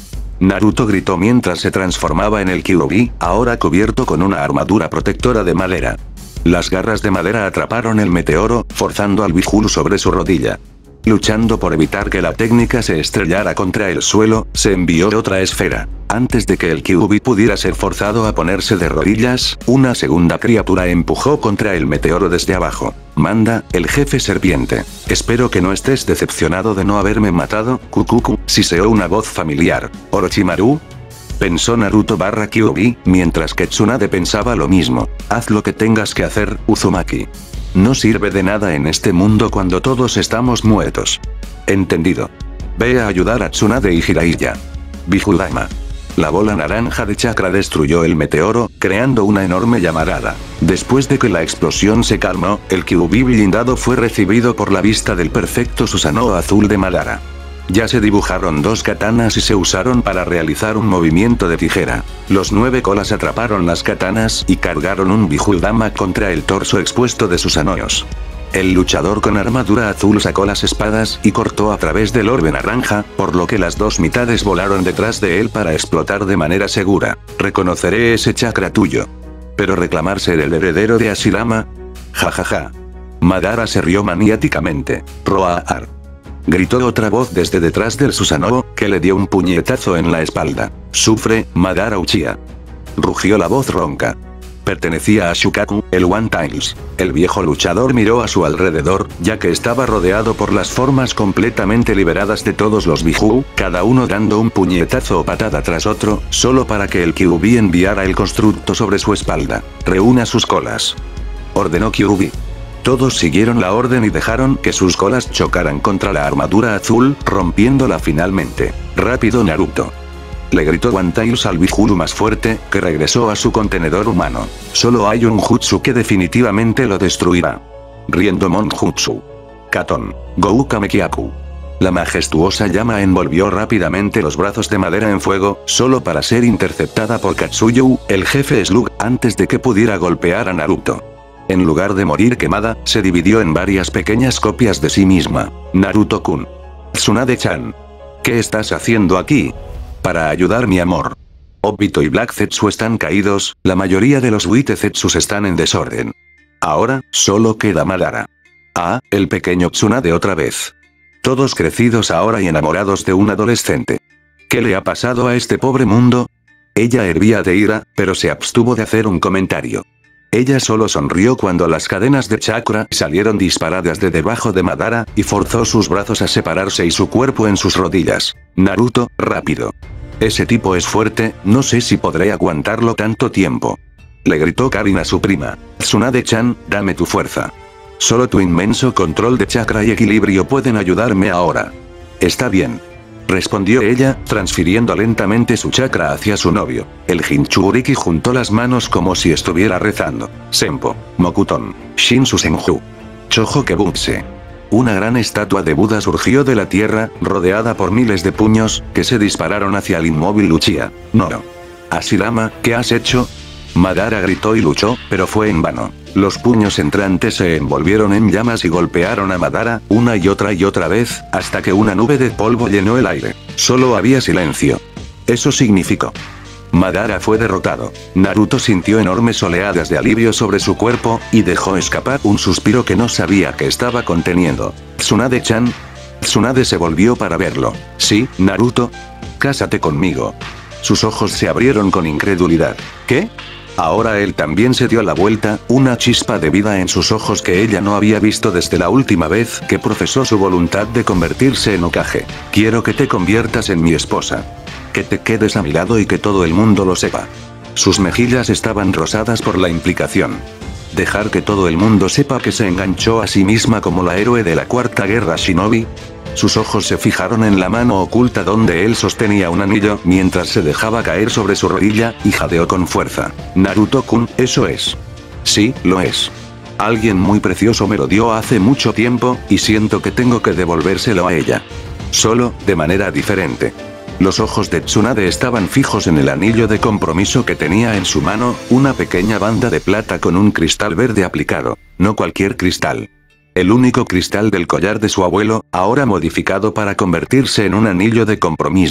S1: Naruto gritó mientras se transformaba en el Kyuubi, ahora cubierto con una armadura protectora de madera. Las garras de madera atraparon el meteoro, forzando al Bihulu sobre su rodilla. Luchando por evitar que la técnica se estrellara contra el suelo, se envió otra esfera. Antes de que el Kyuubi pudiera ser forzado a ponerse de rodillas, una segunda criatura empujó contra el meteoro desde abajo. Manda, el jefe serpiente. Espero que no estés decepcionado de no haberme matado, Kukuku, siseó una voz familiar. ¿Orochimaru? Pensó Naruto barra Kyuubi, mientras que Tsunade pensaba lo mismo. Haz lo que tengas que hacer, Uzumaki. No sirve de nada en este mundo cuando todos estamos muertos. Entendido. Ve a ayudar a Tsunade y Jiraiya. Bihudama. La bola naranja de chakra destruyó el meteoro, creando una enorme llamarada. Después de que la explosión se calmó, el Kyuubi blindado fue recibido por la vista del perfecto Susanoo azul de Madara. Ya se dibujaron dos katanas y se usaron para realizar un movimiento de tijera. Los nueve colas atraparon las katanas y cargaron un Bihudama contra el torso expuesto de Susanoos. El luchador con armadura azul sacó las espadas y cortó a través del orbe naranja, por lo que las dos mitades volaron detrás de él para explotar de manera segura. Reconoceré ese chakra tuyo. Pero reclamar ser el heredero de Hashirama. Jajaja. Madara se rió maniáticamente. Roar. Gritó otra voz desde detrás del Susanoo, que le dio un puñetazo en la espalda. Sufre, Madara Uchiha. Rugió la voz ronca. Pertenecía a Shukaku, el One Tails. El viejo luchador miró a su alrededor, ya que estaba rodeado por las formas completamente liberadas de todos los Bihuu, cada uno dando un puñetazo o patada tras otro, solo para que el Kyuubi enviara el constructo sobre su espalda. Reúna sus colas. Ordenó Kyuubi. Todos siguieron la orden y dejaron que sus colas chocaran contra la armadura azul, rompiéndola finalmente. Rápido Naruto. Le gritó One Tails al Bihulu más fuerte, que regresó a su contenedor humano. Solo hay un jutsu que definitivamente lo destruirá. Riendomon Jutsu. Katon. Gouka Kyaku. La majestuosa llama envolvió rápidamente los brazos de madera en fuego, solo para ser interceptada por Katsuyu, el jefe Slug, antes de que pudiera golpear a Naruto. En lugar de morir quemada, se dividió en varias pequeñas copias de sí misma. Naruto-kun. Tsunade-chan. ¿Qué estás haciendo aquí? Para ayudar mi amor. Obito y Black Zetsu están caídos, la mayoría de los White Zetsus están en desorden. Ahora, solo queda Madara. Ah, el pequeño Tsunade otra vez. Todos crecidos ahora y enamorados de un adolescente. ¿Qué le ha pasado a este pobre mundo? Ella hervía de ira, pero se abstuvo de hacer un comentario. Ella solo sonrió cuando las cadenas de chakra salieron disparadas de debajo de Madara, y forzó sus brazos a separarse y su cuerpo en sus rodillas. Naruto, rápido. Ese tipo es fuerte, no sé si podré aguantarlo tanto tiempo. Le gritó Karin a su prima. Tsunade-chan, dame tu fuerza. Solo tu inmenso control de chakra y equilibrio pueden ayudarme ahora. Está bien. Respondió ella, transfiriendo lentamente su chakra hacia su novio. El Jinchuriki juntó las manos como si estuviera rezando. Senpo. Mokuton. Shinsu Senju. Chojo Kebutse. Una gran estatua de Buda surgió de la tierra, rodeada por miles de puños, que se dispararon hacia el inmóvil Uchiha. No. Hashirama, ¿qué has hecho? Madara gritó y luchó, pero fue en vano. Los puños entrantes se envolvieron en llamas y golpearon a Madara, una y otra y otra vez, hasta que una nube de polvo llenó el aire. Solo había silencio. Eso significó. Madara fue derrotado. Naruto sintió enormes oleadas de alivio sobre su cuerpo, y dejó escapar un suspiro que no sabía que estaba conteniendo. Tsunade-chan. Tsunade se volvió para verlo. Sí, Naruto. Cásate conmigo. Sus ojos se abrieron con incredulidad. ¿Qué? Ahora él también se dio la vuelta, una chispa de vida en sus ojos que ella no había visto desde la última vez que profesó su voluntad de convertirse en Hokage. Quiero que te conviertas en mi esposa. Que te quedes a mi lado y que todo el mundo lo sepa. Sus mejillas estaban rosadas por la implicación. Dejar que todo el mundo sepa que se enganchó a sí misma como la héroe de la Cuarta Guerra Shinobi. Sus ojos se fijaron en la mano oculta donde él sostenía un anillo mientras se dejaba caer sobre su rodilla, y jadeó con fuerza. Naruto-kun, eso es. Sí, lo es. Alguien muy precioso me lo dio hace mucho tiempo, y siento que tengo que devolvérselo a ella. Solo, de manera diferente. Los ojos de Tsunade estaban fijos en el anillo de compromiso que tenía en su mano, una pequeña banda de plata con un cristal verde aplicado. No cualquier cristal. El único cristal del collar de su abuelo, ahora modificado para convertirse en un anillo de compromiso.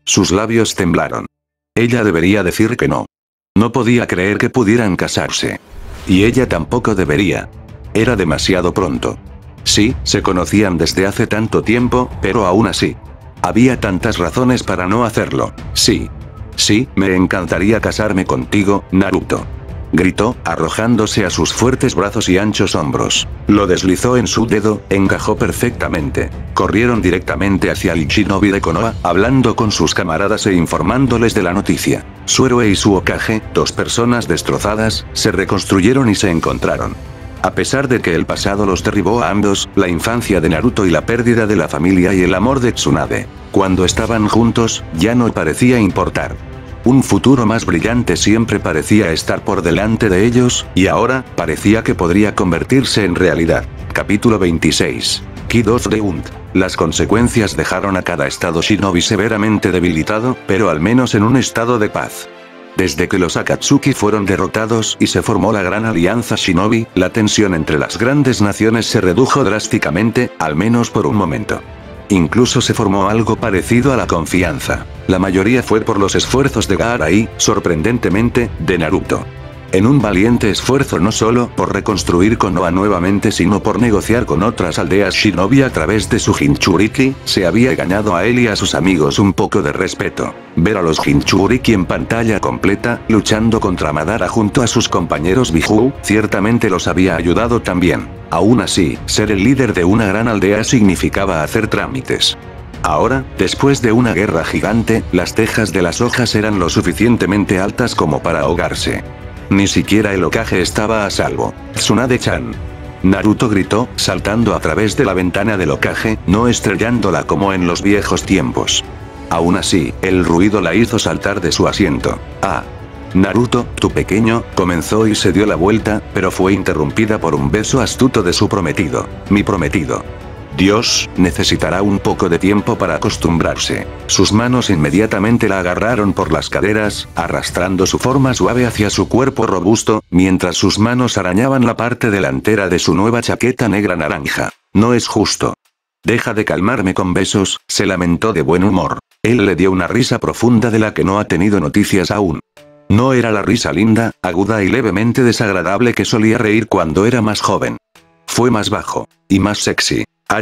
S1: Sus labios temblaron. Ella debería decir que no. No podía creer que pudieran casarse. Y ella tampoco debería. Era demasiado pronto. Sí, se conocían desde hace tanto tiempo, pero aún así. Había tantas razones para no hacerlo. Sí. Sí, me encantaría casarme contigo, Naruto. Gritó, arrojándose a sus fuertes brazos y anchos hombros. Lo deslizó en su dedo, encajó perfectamente. Corrieron directamente hacia el shinobi de Konoha, hablando con sus camaradas e informándoles de la noticia. Su héroe y su Hokage, dos personas destrozadas, se reconstruyeron y se encontraron. A pesar de que el pasado los derribó a ambos, la infancia de Naruto y la pérdida de la familia y el amor de Tsunade. Cuando estaban juntos, ya no parecía importar. Un futuro más brillante siempre parecía estar por delante de ellos, y ahora, parecía que podría convertirse en realidad. Capítulo veintiséis. Kid of the Hunt. Las consecuencias dejaron a cada estado shinobi severamente debilitado, pero al menos en un estado de paz. Desde que los Akatsuki fueron derrotados y se formó la Gran Alianza Shinobi, la tensión entre las grandes naciones se redujo drásticamente, al menos por un momento. Incluso se formó algo parecido a la confianza. La mayoría fue por los esfuerzos de Gaara y, sorprendentemente, de Naruto. En un valiente esfuerzo no solo por reconstruir Konoha nuevamente sino por negociar con otras aldeas shinobi a través de su Jinchuriki, se había ganado a él y a sus amigos un poco de respeto. Ver a los Jinchuriki en pantalla completa, luchando contra Madara junto a sus compañeros Biju, ciertamente los había ayudado también. Aún así, ser el líder de una gran aldea significaba hacer trámites. Ahora, después de una guerra gigante, las tejas de las hojas eran lo suficientemente altas como para ahogarse. Ni siquiera el Hokage estaba a salvo. Tsunade-chan. Naruto gritó, saltando a través de la ventana del Hokage, no estrellándola como en los viejos tiempos. Aún así, el ruido la hizo saltar de su asiento. Ah. Naruto, tu pequeño, comenzó y se dio la vuelta, pero fue interrumpida por un beso astuto de su prometido. Mi prometido. Dios, necesitará un poco de tiempo para acostumbrarse. Sus manos inmediatamente la agarraron por las caderas, arrastrando su forma suave hacia su cuerpo robusto, mientras sus manos arañaban la parte delantera de su nueva chaqueta negra naranja. No es justo. Deja de calmarme con besos, se lamentó de buen humor. Él le dio una risa profunda de la que no ha tenido noticias aún. No era la risa linda, aguda y levemente desagradable que solía reír cuando era más joven. Fue más bajo. Y más sexy.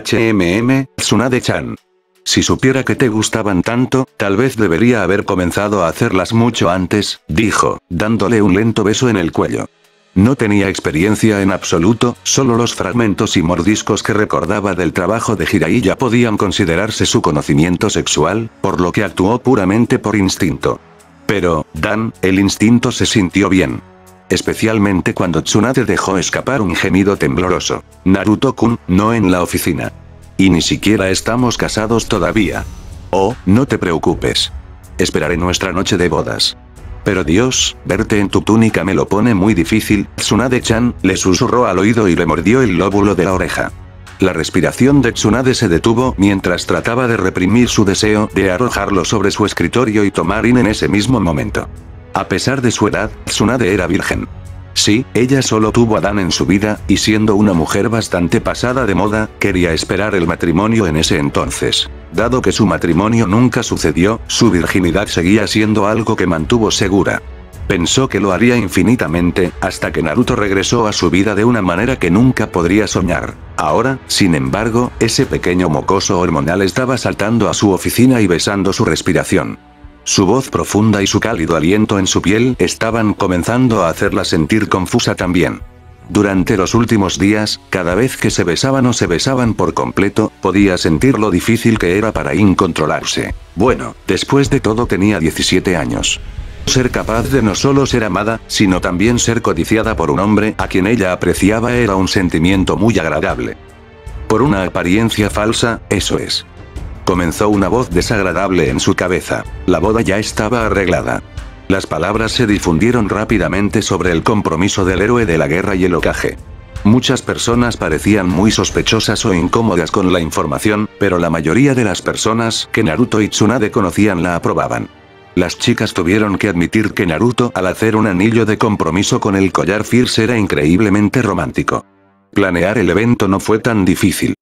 S1: HMM, Tsunade-chan. Si supiera que te gustaban tanto, tal vez debería haber comenzado a hacerlas mucho antes, dijo, dándole un lento beso en el cuello. No tenía experiencia en absoluto, solo los fragmentos y mordiscos que recordaba del trabajo de Jiraiya podían considerarse su conocimiento sexual, por lo que actuó puramente por instinto. Pero, Dan, el instinto se sintió bien. Especialmente cuando Tsunade dejó escapar un gemido tembloroso. Naruto-kun, no en la oficina. Y ni siquiera estamos casados todavía. Oh, no te preocupes. Esperaré nuestra noche de bodas. Pero Dios, verte en tu túnica me lo pone muy difícil, Tsunade-chan, le susurró al oído y le mordió el lóbulo de la oreja. La respiración de Tsunade se detuvo mientras trataba de reprimir su deseo de arrojarlo sobre su escritorio y tomar in en ese mismo momento. A pesar de su edad, Tsunade era virgen. Sí, ella solo tuvo a Dan en su vida, y siendo una mujer bastante pasada de moda, quería esperar el matrimonio en ese entonces. Dado que su matrimonio nunca sucedió, su virginidad seguía siendo algo que mantuvo segura. Pensó que lo haría infinitamente, hasta que Naruto regresó a su vida de una manera que nunca podría soñar. Ahora, sin embargo, ese pequeño mocoso hormonal estaba saltando a su oficina y besando su respiración. Su voz profunda y su cálido aliento en su piel estaban comenzando a hacerla sentir confusa también. Durante los últimos días, cada vez que se besaban o se besaban por completo, podía sentir lo difícil que era para incontrolarse. Bueno, después de todo tenía diecisiete años. Ser capaz de no solo ser amada, sino también ser codiciada por un hombre a quien ella apreciaba era un sentimiento muy agradable. Por una apariencia falsa, eso es. Comenzó una voz desagradable en su cabeza. La boda ya estaba arreglada. Las palabras se difundieron rápidamente sobre el compromiso del héroe de la guerra y el Hokage. Muchas personas parecían muy sospechosas o incómodas con la información, pero la mayoría de las personas que Naruto y Tsunade conocían la aprobaban. Las chicas tuvieron que admitir que Naruto al hacer un anillo de compromiso con el collar Fierce era increíblemente romántico. Planear el evento no fue tan difícil.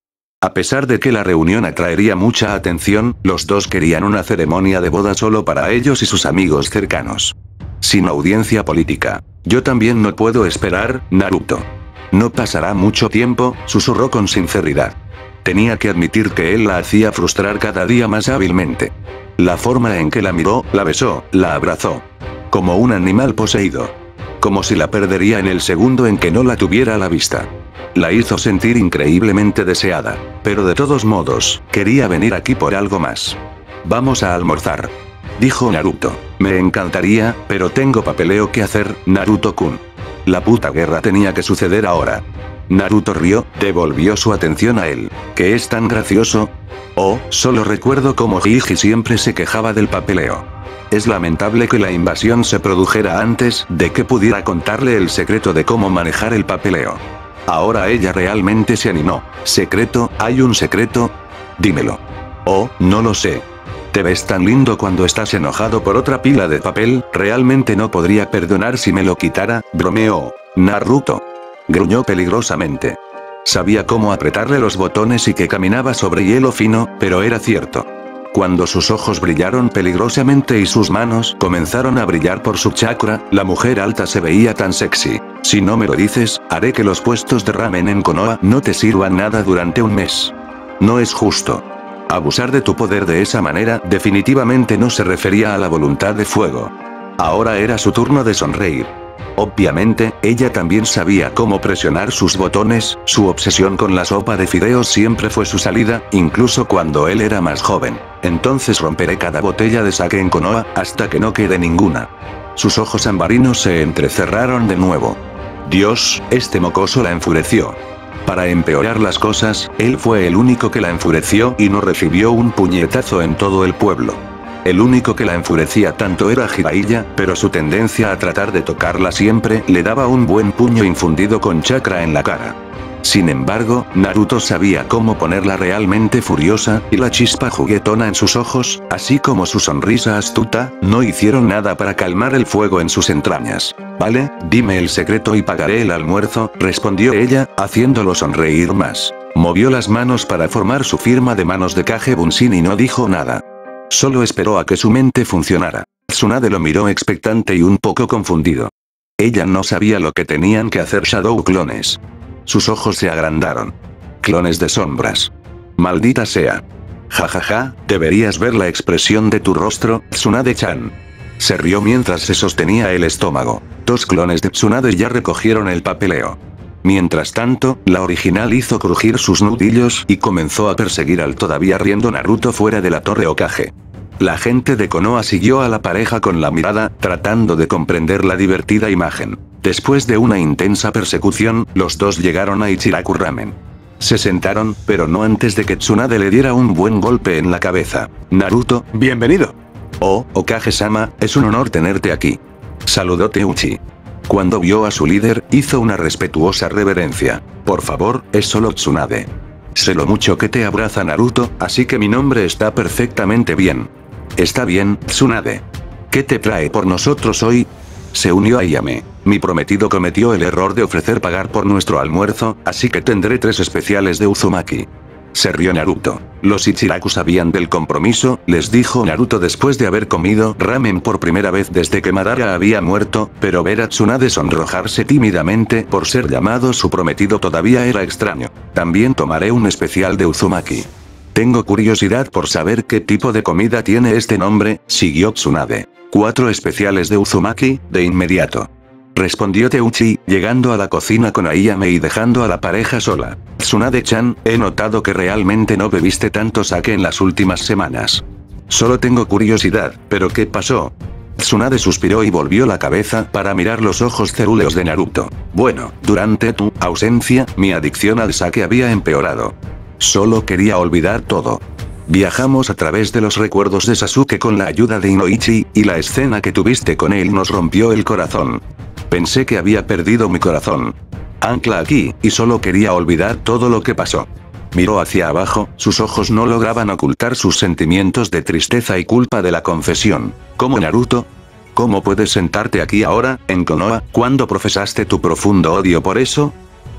S1: A pesar de que la reunión atraería mucha atención, los dos querían una ceremonia de boda solo para ellos y sus amigos cercanos. Sin audiencia política. Yo también no puedo esperar, Naruto. No pasará mucho tiempo, susurró con sinceridad. Tenía que admitir que él la hacía frustrar cada día más hábilmente. La forma en que la miró, la besó, la abrazó. Como un animal poseído. Como si la perdería en el segundo en que no la tuviera a la vista. La hizo sentir increíblemente deseada. Pero de todos modos, quería venir aquí por algo más. Vamos a almorzar. Dijo Naruto. Me encantaría, pero tengo papeleo que hacer, Naruto-kun. La puta guerra tenía que suceder ahora. Naruto rió, devolvió su atención a él. ¿Qué es tan gracioso? Oh, solo recuerdo cómo Jiji siempre se quejaba del papeleo. Es lamentable que la invasión se produjera antes de que pudiera contarle el secreto de cómo manejar el papeleo. Ahora ella realmente se animó. ¿Secreto? ¿Hay un secreto? Dímelo. Oh, no lo sé. Te ves tan lindo cuando estás enojado por otra pila de papel, realmente no podría perdonar si me lo quitara, bromeó Naruto. Gruñó peligrosamente. Sabía cómo apretarle los botones y que caminaba sobre hielo fino, pero era cierto. Cuando sus ojos brillaron peligrosamente y sus manos comenzaron a brillar por su chakra, la mujer alta se veía tan sexy. Si no me lo dices, haré que los puestos de ramen en Konoha no te sirvan nada durante un mes. No es justo. Abusar de tu poder de esa manera definitivamente no se refería a la voluntad de fuego. Ahora era su turno de sonreír. Obviamente, ella también sabía cómo presionar sus botones, su obsesión con la sopa de fideos siempre fue su salida, incluso cuando él era más joven. Entonces romperé cada botella de sake en Konoha, hasta que no quede ninguna. Sus ojos ambarinos se entrecerraron de nuevo. Dios, este mocoso la enfureció. Para empeorar las cosas, él fue el único que la enfureció y no recibió un puñetazo en todo el pueblo. El único que la enfurecía tanto era Jiraiya, pero su tendencia a tratar de tocarla siempre le daba un buen puño infundido con chakra en la cara. Sin embargo, Naruto sabía cómo ponerla realmente furiosa, y la chispa juguetona en sus ojos, así como su sonrisa astuta, no hicieron nada para calmar el fuego en sus entrañas. Vale, dime el secreto y pagaré el almuerzo, respondió ella, haciéndolo sonreír más. Movió las manos para formar su firma de manos de Kage Bunshin y no dijo nada. Solo esperó a que su mente funcionara. Tsunade lo miró expectante y un poco confundido. Ella no sabía lo que tenían que hacer Shadow Clones. Sus ojos se agrandaron. Clones de sombras. Maldita sea. Jajaja, ja, ja, deberías ver la expresión de tu rostro, Tsunade-chan. Se rió mientras se sostenía el estómago. Dos clones de Tsunade ya recogieron el papeleo. Mientras tanto, la original hizo crujir sus nudillos y comenzó a perseguir al todavía riendo Naruto fuera de la torre Hokage. La gente de Konoha siguió a la pareja con la mirada, tratando de comprender la divertida imagen. Después de una intensa persecución, los dos llegaron a Ichiraku Ramen. Se sentaron, pero no antes de que Tsunade le diera un buen golpe en la cabeza. Naruto, bienvenido. Oh, Hokage-sama, es un honor tenerte aquí. Saludó Teuchi. Cuando vio a su líder, hizo una respetuosa reverencia. Por favor, es solo Tsunade. Sé lo mucho que te abraza Naruto, así que mi nombre está perfectamente bien. Está bien, Tsunade. ¿Qué te trae por nosotros hoy? Se unió a Yame. Mi prometido cometió el error de ofrecer pagar por nuestro almuerzo, así que tendré tres especiales de Uzumaki. Se rió Naruto. Los Ichiraku sabían del compromiso, les dijo Naruto después de haber comido ramen por primera vez desde que Madara había muerto, pero ver a Tsunade sonrojarse tímidamente por ser llamado su prometido todavía era extraño. También tomaré un especial de Uzumaki. Tengo curiosidad por saber qué tipo de comida tiene este nombre, siguió Tsunade. Cuatro especiales de Uzumaki, de inmediato. Respondió Teuchi, llegando a la cocina con Ayame y dejando a la pareja sola. Tsunade-chan, he notado que realmente no bebiste tanto sake en las últimas semanas. Solo tengo curiosidad, ¿pero qué pasó? Tsunade suspiró y volvió la cabeza para mirar los ojos cerúleos de Naruto. Bueno, durante tu ausencia, mi adicción al sake había empeorado. Solo quería olvidar todo. Viajamos a través de los recuerdos de Sasuke con la ayuda de Inoichi, y la escena que tuviste con él nos rompió el corazón. Pensé que había perdido mi corazón. Ancla aquí, y solo quería olvidar todo lo que pasó. Miró hacia abajo, sus ojos no lograban ocultar sus sentimientos de tristeza y culpa de la confesión. ¿Cómo Naruto? ¿Cómo puedes sentarte aquí ahora, en Konoha, cuando profesaste tu profundo odio por eso?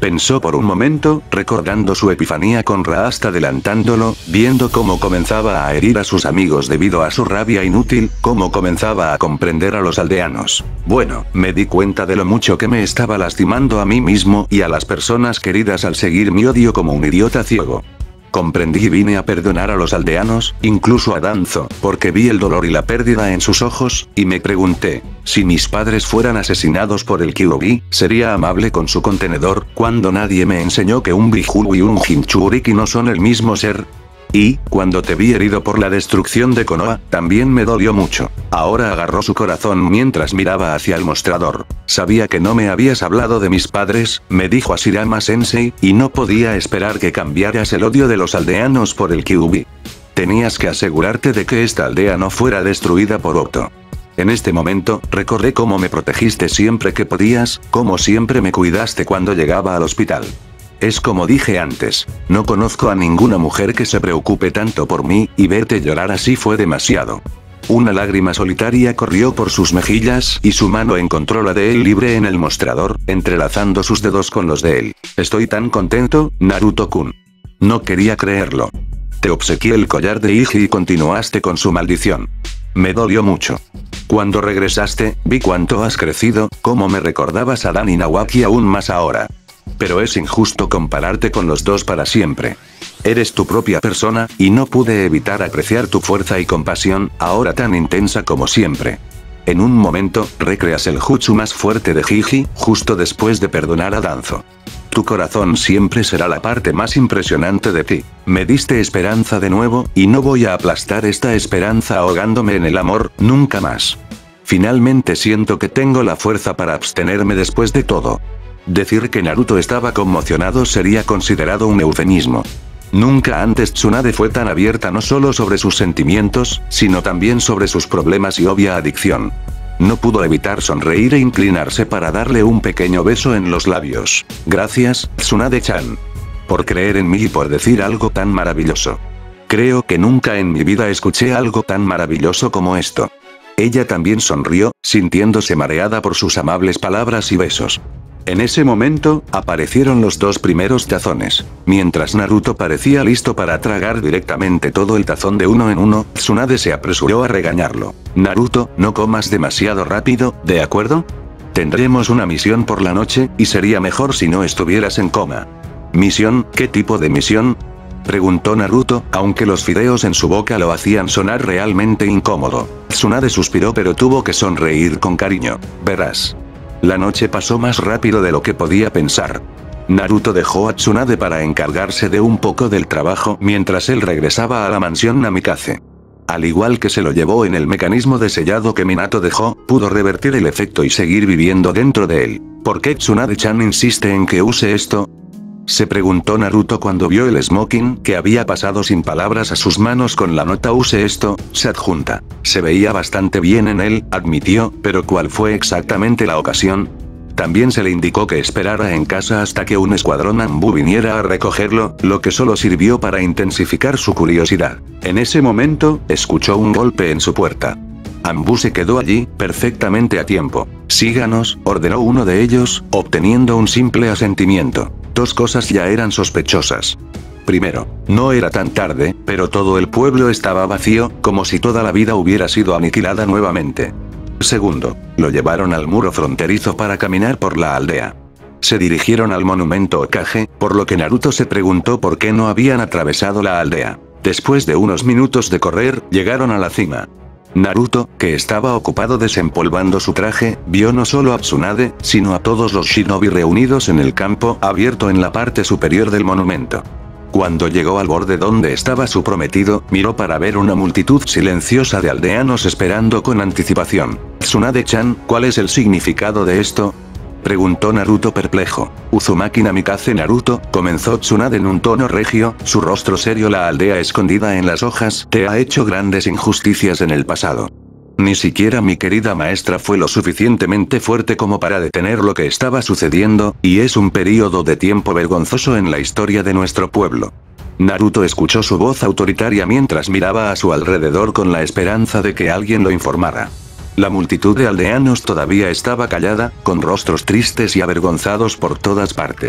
S1: Pensó por un momento, recordando su epifanía con Ra hasta adelantándolo, viendo cómo comenzaba a herir a sus amigos debido a su rabia inútil, cómo comenzaba a comprender a los aldeanos. Bueno, me di cuenta de lo mucho que me estaba lastimando a mí mismo y a las personas queridas al seguir mi odio como un idiota ciego. Comprendí y vine a perdonar a los aldeanos, incluso a Danzo, porque vi el dolor y la pérdida en sus ojos, y me pregunté, si mis padres fueran asesinados por el Kyuubi, ¿sería amable con su contenedor, cuando nadie me enseñó que un Bihulu y un Jinchuriki no son el mismo ser? Y, cuando te vi herido por la destrucción de Konoha, también me dolió mucho. Ahora agarró su corazón mientras miraba hacia el mostrador. Sabía que no me habías hablado de mis padres, me dijo Hashirama Sensei, y no podía esperar que cambiaras el odio de los aldeanos por el Kyuubi. Tenías que asegurarte de que esta aldea no fuera destruida por Obto. En este momento, recordé cómo me protegiste siempre que podías, cómo siempre me cuidaste cuando llegaba al hospital. Es como dije antes, no conozco a ninguna mujer que se preocupe tanto por mí, y verte llorar así fue demasiado. Una lágrima solitaria corrió por sus mejillas y su mano encontró la de él libre en el mostrador, entrelazando sus dedos con los de él. Estoy tan contento, Naruto-kun. No quería creerlo. Te obsequié el collar de Iji y continuaste con su maldición. Me dolió mucho. Cuando regresaste, vi cuánto has crecido, cómo me recordabas a Dan y Nawaki aún más ahora. Pero es injusto compararte con los dos para siempre. Eres tu propia persona, y no pude evitar apreciar tu fuerza y compasión, ahora tan intensa como siempre. En un momento, recreas el jutsu más fuerte de Iji, justo después de perdonar a Danzo. Tu corazón siempre será la parte más impresionante de ti. Me diste esperanza de nuevo, y no voy a aplastar esta esperanza ahogándome en el amor, nunca más. Finalmente siento que tengo la fuerza para abstenerme después de todo. Decir que Naruto estaba conmocionado sería considerado un eufemismo. Nunca antes Tsunade fue tan abierta no solo sobre sus sentimientos, sino también sobre sus problemas y obvia adicción. No pudo evitar sonreír e inclinarse para darle un pequeño beso en los labios. Gracias, Tsunade-chan. Por creer en mí y por decir algo tan maravilloso. Creo que nunca en mi vida escuché algo tan maravilloso como esto. Ella también sonrió, sintiéndose mareada por sus amables palabras y besos. En ese momento, aparecieron los dos primeros tazones. Mientras Naruto parecía listo para tragar directamente todo el tazón de uno en uno, Tsunade se apresuró a regañarlo. Naruto, no comas demasiado rápido, ¿de acuerdo? Tendremos una misión por la noche, y sería mejor si no estuvieras en coma. ¿Misión? ¿Qué tipo de misión? Preguntó Naruto, aunque los fideos en su boca lo hacían sonar realmente incómodo. Tsunade suspiró pero tuvo que sonreír con cariño. Verás. La noche pasó más rápido de lo que podía pensar. Naruto dejó a Tsunade para encargarse de un poco del trabajo mientras él regresaba a la mansión Namikaze. Al igual que se lo llevó en el mecanismo de sellado que Minato dejó, pudo revertir el efecto y seguir viviendo dentro de él. ¿Por qué Tsunade-chan insiste en que use esto? Se preguntó Naruto cuando vio el smoking que había pasado sin palabras a sus manos con la nota use esto, se adjunta. Se veía bastante bien en él, admitió, pero ¿cuál fue exactamente la ocasión? También se le indicó que esperara en casa hasta que un escuadrón Anbu viniera a recogerlo, lo que solo sirvió para intensificar su curiosidad. En ese momento, escuchó un golpe en su puerta. Anbu se quedó allí, perfectamente a tiempo. Síganos, ordenó uno de ellos, obteniendo un simple asentimiento. Dos cosas ya eran sospechosas. Primero, no era tan tarde, pero todo el pueblo estaba vacío, como si toda la vida hubiera sido aniquilada nuevamente. Segundo, lo llevaron al muro fronterizo para caminar por la aldea. Se dirigieron al monumento Hokage, por lo que Naruto se preguntó por qué no habían atravesado la aldea. Después de unos minutos de correr, llegaron a la cima. Naruto, que estaba ocupado desempolvando su traje, vio no solo a Tsunade, sino a todos los shinobi reunidos en el campo abierto en la parte superior del monumento. Cuando llegó al borde donde estaba su prometido, miró para ver una multitud silenciosa de aldeanos esperando con anticipación. Tsunade-chan, ¿cuál es el significado de esto? Preguntó Naruto perplejo. Uzumaki Namikaze Naruto, comenzó Tsunade en un tono regio, su rostro serio. La aldea escondida en las hojas te ha hecho grandes injusticias en el pasado. Ni siquiera mi querida maestra fue lo suficientemente fuerte como para detener lo que estaba sucediendo, y es un período de tiempo vergonzoso en la historia de nuestro pueblo. Naruto escuchó su voz autoritaria mientras miraba a su alrededor con la esperanza de que alguien lo informara. La multitud de aldeanos todavía estaba callada, con rostros tristes y avergonzados por todas partes.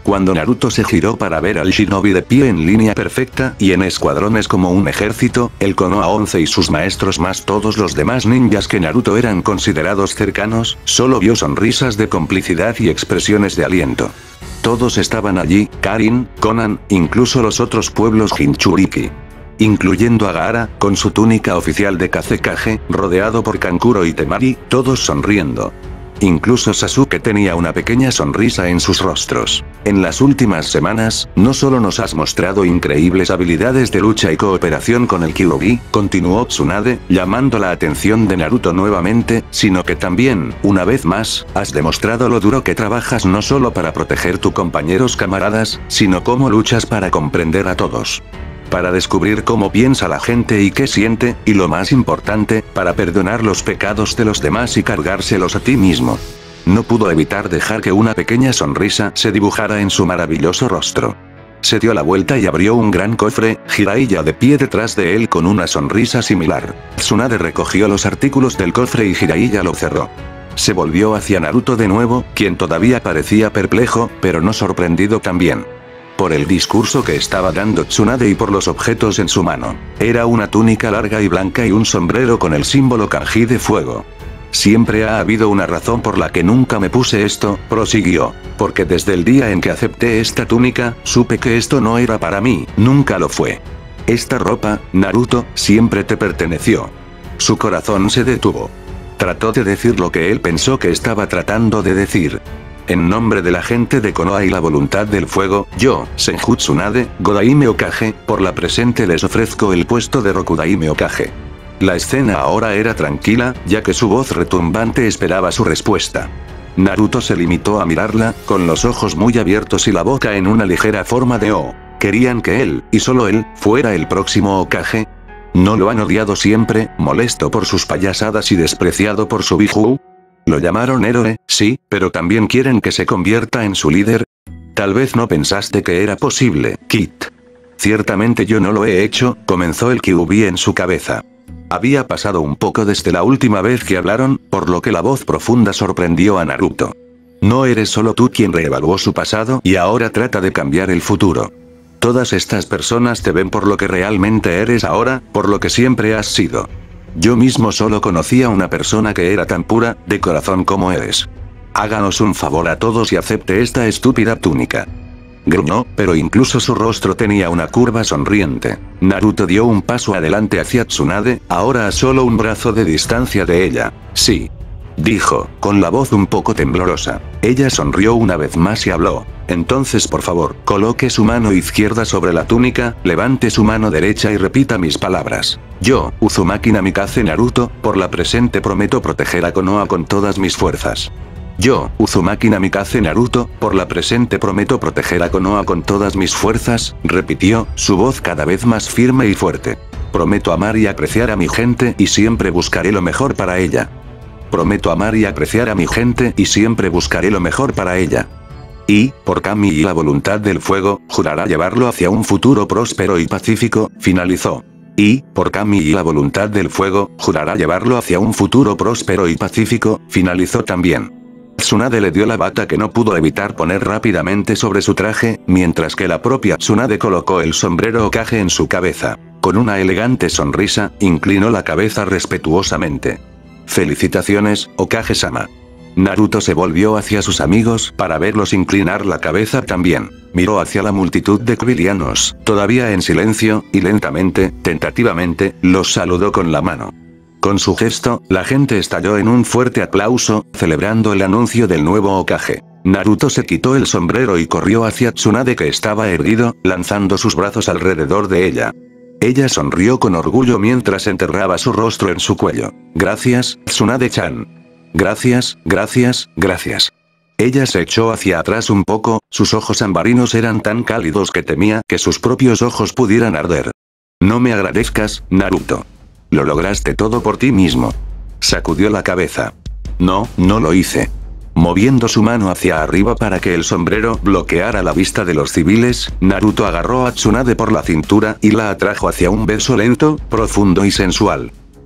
S1: Cuando Naruto se giró para ver al shinobi de pie en línea perfecta y en escuadrones como un ejército, el Konoha once y sus maestros más todos los demás ninjas que Naruto eran considerados cercanos, solo vio sonrisas de complicidad y expresiones de aliento. Todos estaban allí, Karin, Konan, incluso los otros pueblos Jinchuriki. Incluyendo a Gaara, con su túnica oficial de Kazekage, rodeado por Kankuro y Temari, todos sonriendo. Incluso Sasuke tenía una pequeña sonrisa en sus rostros. En las últimas semanas, no solo nos has mostrado increíbles habilidades de lucha y cooperación con el Kyuubi, continuó Tsunade, llamando la atención de Naruto nuevamente, sino que también, una vez más, has demostrado lo duro que trabajas no solo para proteger tus compañeros camaradas, sino cómo luchas para comprender a todos. Para descubrir cómo piensa la gente y qué siente, y lo más importante, para perdonar los pecados de los demás y cargárselos a ti mismo. No pudo evitar dejar que una pequeña sonrisa se dibujara en su maravilloso rostro. Se dio la vuelta y abrió un gran cofre, Jiraiya de pie detrás de él con una sonrisa similar. Tsunade recogió los artículos del cofre y Jiraiya lo cerró. Se volvió hacia Naruto de nuevo, quien todavía parecía perplejo, pero no sorprendido también. Por el discurso que estaba dando Tsunade y por los objetos en su mano. Era una túnica larga y blanca y un sombrero con el símbolo kanji de fuego. Siempre ha habido una razón por la que nunca me puse esto, prosiguió. Porque desde el día en que acepté esta túnica, supe que esto no era para mí, nunca lo fue. Esta ropa, Naruto, siempre te perteneció. Su corazón se detuvo. Trató de decir lo que él pensó que estaba tratando de decir. En nombre de la gente de Konoha y la voluntad del fuego, yo, Senju Tsunade, Godaime Hokage, por la presente les ofrezco el puesto de Rokudaime Hokage. La escena ahora era tranquila, ya que su voz retumbante esperaba su respuesta. Naruto se limitó a mirarla, con los ojos muy abiertos y la boca en una ligera forma de O. ¿Querían que él, y solo él, fuera el próximo Hokage? ¿No lo han odiado siempre, molesto por sus payasadas y despreciado por su Biju? Lo llamaron héroe, sí, pero también quieren que se convierta en su líder. Tal vez no pensaste que era posible, Kit. Ciertamente yo no lo he hecho, comenzó el Kyuubi en su cabeza. Había pasado un poco desde la última vez que hablaron, por lo que la voz profunda sorprendió a Naruto. No eres solo tú quien reevaluó su pasado y ahora trata de cambiar el futuro. Todas estas personas te ven por lo que realmente eres ahora, por lo que siempre has sido. Yo mismo solo conocí a una persona que era tan pura, de corazón como eres. Háganos un favor a todos y acepte esta estúpida túnica. Gruñó, pero incluso su rostro tenía una curva sonriente. Naruto dio un paso adelante hacia Tsunade, ahora a solo un brazo de distancia de ella. Sí. Dijo, con la voz un poco temblorosa. Ella sonrió una vez más y habló. Entonces por favor, coloque su mano izquierda sobre la túnica, levante su mano derecha y repita mis palabras. Yo, Uzumaki Namikaze Naruto, por la presente prometo proteger a Konoha con todas mis fuerzas. Yo, Uzumaki Namikaze Naruto, por la presente prometo proteger a Konoha con todas mis fuerzas, repitió, su voz cada vez más firme y fuerte. Prometo amar y apreciar a mi gente y siempre buscaré lo mejor para ella. Prometo amar y apreciar a mi gente y siempre buscaré lo mejor para ella. Y, por Kami y la voluntad del fuego, jurará llevarlo hacia un futuro próspero y pacífico, finalizó. Y, por Kami y la voluntad del fuego, jurará llevarlo hacia un futuro próspero y pacífico, finalizó también. Tsunade le dio la bata que no pudo evitar poner rápidamente sobre su traje, mientras que la propia Tsunade colocó el sombrero Hokage en su cabeza. Con una elegante sonrisa, inclinó la cabeza respetuosamente. Felicitaciones, Hokage-sama. Naruto se volvió hacia sus amigos para verlos inclinar la cabeza también. Miró hacia la multitud de Quillianos, todavía en silencio, y lentamente, tentativamente, los saludó con la mano. Con su gesto, la gente estalló en un fuerte aplauso, celebrando el anuncio del nuevo Hokage. Naruto se quitó el sombrero y corrió hacia Tsunade que estaba erguido, lanzando sus brazos alrededor de ella. Ella sonrió con orgullo mientras enterraba su rostro en su cuello. Gracias, Tsunade-chan. Gracias, gracias, gracias. Ella se echó hacia atrás un poco, sus ojos ambarinos eran tan cálidos que temía que sus propios ojos pudieran arder. No me agradezcas, Naruto. Lo lograste todo por ti mismo. Sacudió la cabeza. No, no lo hice. Moviendo su mano hacia arriba para que el sombrero bloqueara la vista de los civiles, Naruto agarró a Tsunade por la cintura y la atrajo hacia un beso lento, profundo y sensual.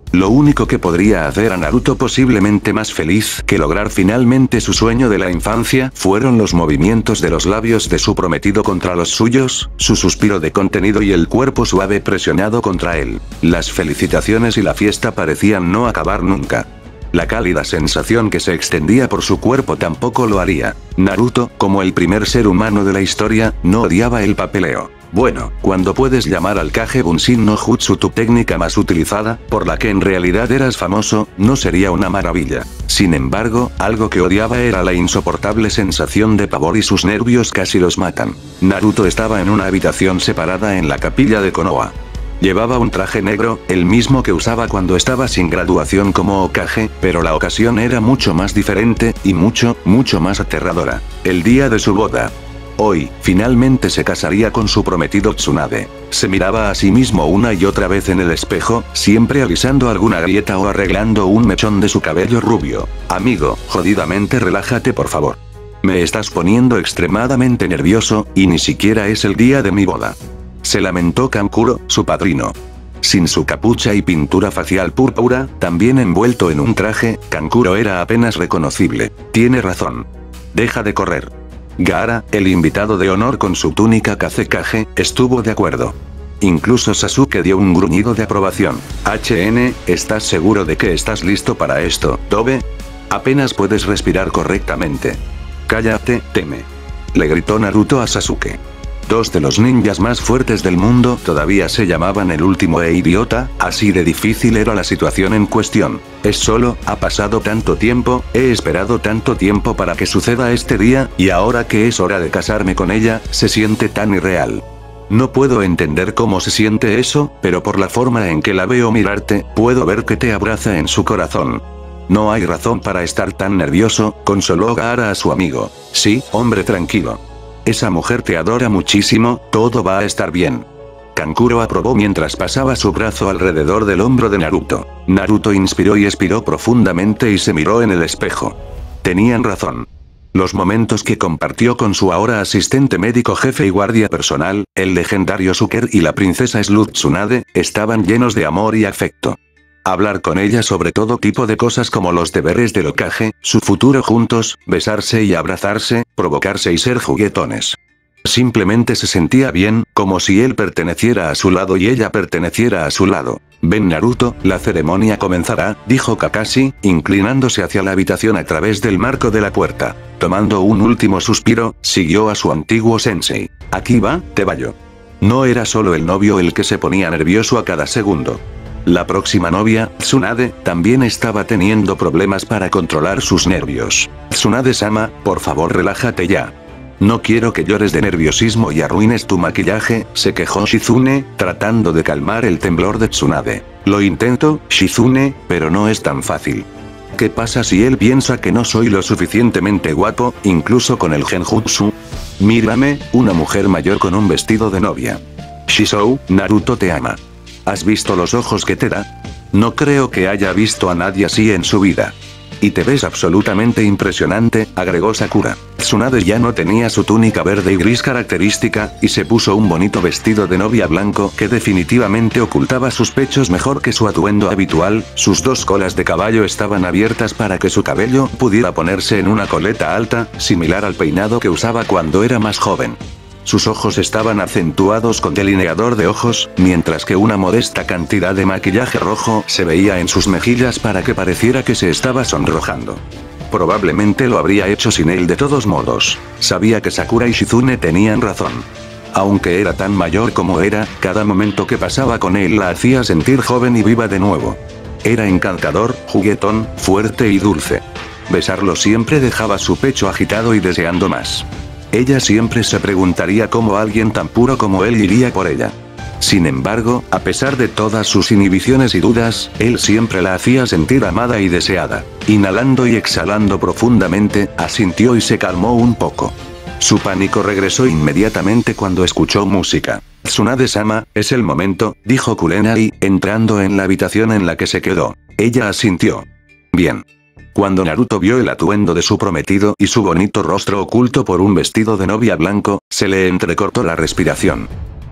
S1: Lo único que podría hacer a Naruto posiblemente más feliz que lograr finalmente su sueño de la infancia fueron los movimientos de los labios de su prometido contra los suyos, su suspiro de contenido y el cuerpo suave presionado contra él. Las felicitaciones y la fiesta parecían no acabar nunca. La cálida sensación que se extendía por su cuerpo tampoco lo haría. Naruto, como el primer ser humano de la historia, no odiaba el papeleo. Bueno, cuando puedes llamar al Kage Bunshin no Jutsu tu técnica más utilizada, por la que en realidad eras famoso, no sería una maravilla. Sin embargo, algo que odiaba era la insoportable sensación de pavor y sus nervios casi los matan. Naruto estaba en una habitación separada en la capilla de Konoha. Llevaba un traje negro, el mismo que usaba cuando estaba sin graduación como Hokage, pero la ocasión era mucho más diferente, y mucho, mucho más aterradora. El día de su boda. Hoy, finalmente se casaría con su prometido Tsunade. Se miraba a sí mismo una y otra vez en el espejo, siempre alisando alguna grieta o arreglando un mechón de su cabello rubio. Amigo, jodidamente relájate por favor. Me estás poniendo extremadamente nervioso, y ni siquiera es el día de mi boda. Se lamentó Kankuro, su padrino. Sin su capucha y pintura facial púrpura, también envuelto en un traje, Kankuro era apenas reconocible. Tiene razón. Deja de correr. Gaara, el invitado de honor con su túnica Kazekage, estuvo de acuerdo. Incluso Sasuke dio un gruñido de aprobación. H N, ¿estás seguro de que estás listo para esto, Tobe? Apenas puedes respirar correctamente. Cállate, teme. Le gritó Naruto a Sasuke. Dos de los ninjas más fuertes del mundo todavía se llamaban el último e idiota, así de difícil era la situación en cuestión. Es solo, ha pasado tanto tiempo, he esperado tanto tiempo para que suceda este día, y ahora que es hora de casarme con ella, se siente tan irreal. No puedo entender cómo se siente eso, pero por la forma en que la veo mirarte, puedo ver que te abraza en su corazón. No hay razón para estar tan nervioso, consoló Gaara a su amigo. Sí, hombre tranquilo. Esa mujer te adora muchísimo, todo va a estar bien. Kankuro aprobó mientras pasaba su brazo alrededor del hombro de Naruto. Naruto inspiró y expiró profundamente y se miró en el espejo. Tenían razón. Los momentos que compartió con su ahora asistente médico jefe y guardia personal, el legendario Suker y la princesa Sleuth Tsunade, estaban llenos de amor y afecto. Hablar con ella sobre todo tipo de cosas como los deberes del Hokage, su futuro juntos, besarse y abrazarse, provocarse y ser juguetones. Simplemente se sentía bien, como si él perteneciera a su lado y ella perteneciera a su lado. Ven Naruto, la ceremonia comenzará, dijo Kakashi, inclinándose hacia la habitación a través del marco de la puerta. Tomando un último suspiro, siguió a su antiguo sensei. Aquí va, Tebayo. No era solo el novio el que se ponía nervioso a cada segundo. La próxima novia, Tsunade, también estaba teniendo problemas para controlar sus nervios. Tsunade-sama, por favor relájate ya. No quiero que llores de nerviosismo y arruines tu maquillaje, se quejó Shizune, tratando de calmar el temblor de Tsunade. Lo intento, Shizune, pero no es tan fácil. ¿Qué pasa si él piensa que no soy lo suficientemente guapo, incluso con el genjutsu? Mírame, una mujer mayor con un vestido de novia. Shizou, Naruto te ama. ¿Has visto los ojos que te da? No creo que haya visto a nadie así en su vida. Y te ves absolutamente impresionante, agregó Sakura. Tsunade ya no tenía su túnica verde y gris característica, y se puso un bonito vestido de novia blanco que definitivamente ocultaba sus pechos mejor que su atuendo habitual, sus dos colas de caballo estaban abiertas para que su cabello pudiera ponerse en una coleta alta, similar al peinado que usaba cuando era más joven. Sus ojos estaban acentuados con delineador de ojos, mientras que una modesta cantidad de maquillaje rojo se veía en sus mejillas para que pareciera que se estaba sonrojando. Probablemente lo habría hecho sin él de todos modos. Sabía que Sakura y Shizune tenían razón. Aunque era tan mayor como era, cada momento que pasaba con él la hacía sentir joven y viva de nuevo. Era encantador, juguetón, fuerte y dulce. Besarlo siempre dejaba su pecho agitado y deseando más. Ella siempre se preguntaría cómo alguien tan puro como él iría por ella. Sin embargo, a pesar de todas sus inhibiciones y dudas, él siempre la hacía sentir amada y deseada. Inhalando y exhalando profundamente, asintió y se calmó un poco. Su pánico regresó inmediatamente cuando escuchó música. Tsunade-sama, es el momento, dijo Kurenai, entrando en la habitación en la que se quedó. Ella asintió. Bien. Cuando Naruto vio el atuendo de su prometido y su bonito rostro oculto por un vestido de novia blanco, se le entrecortó la respiración.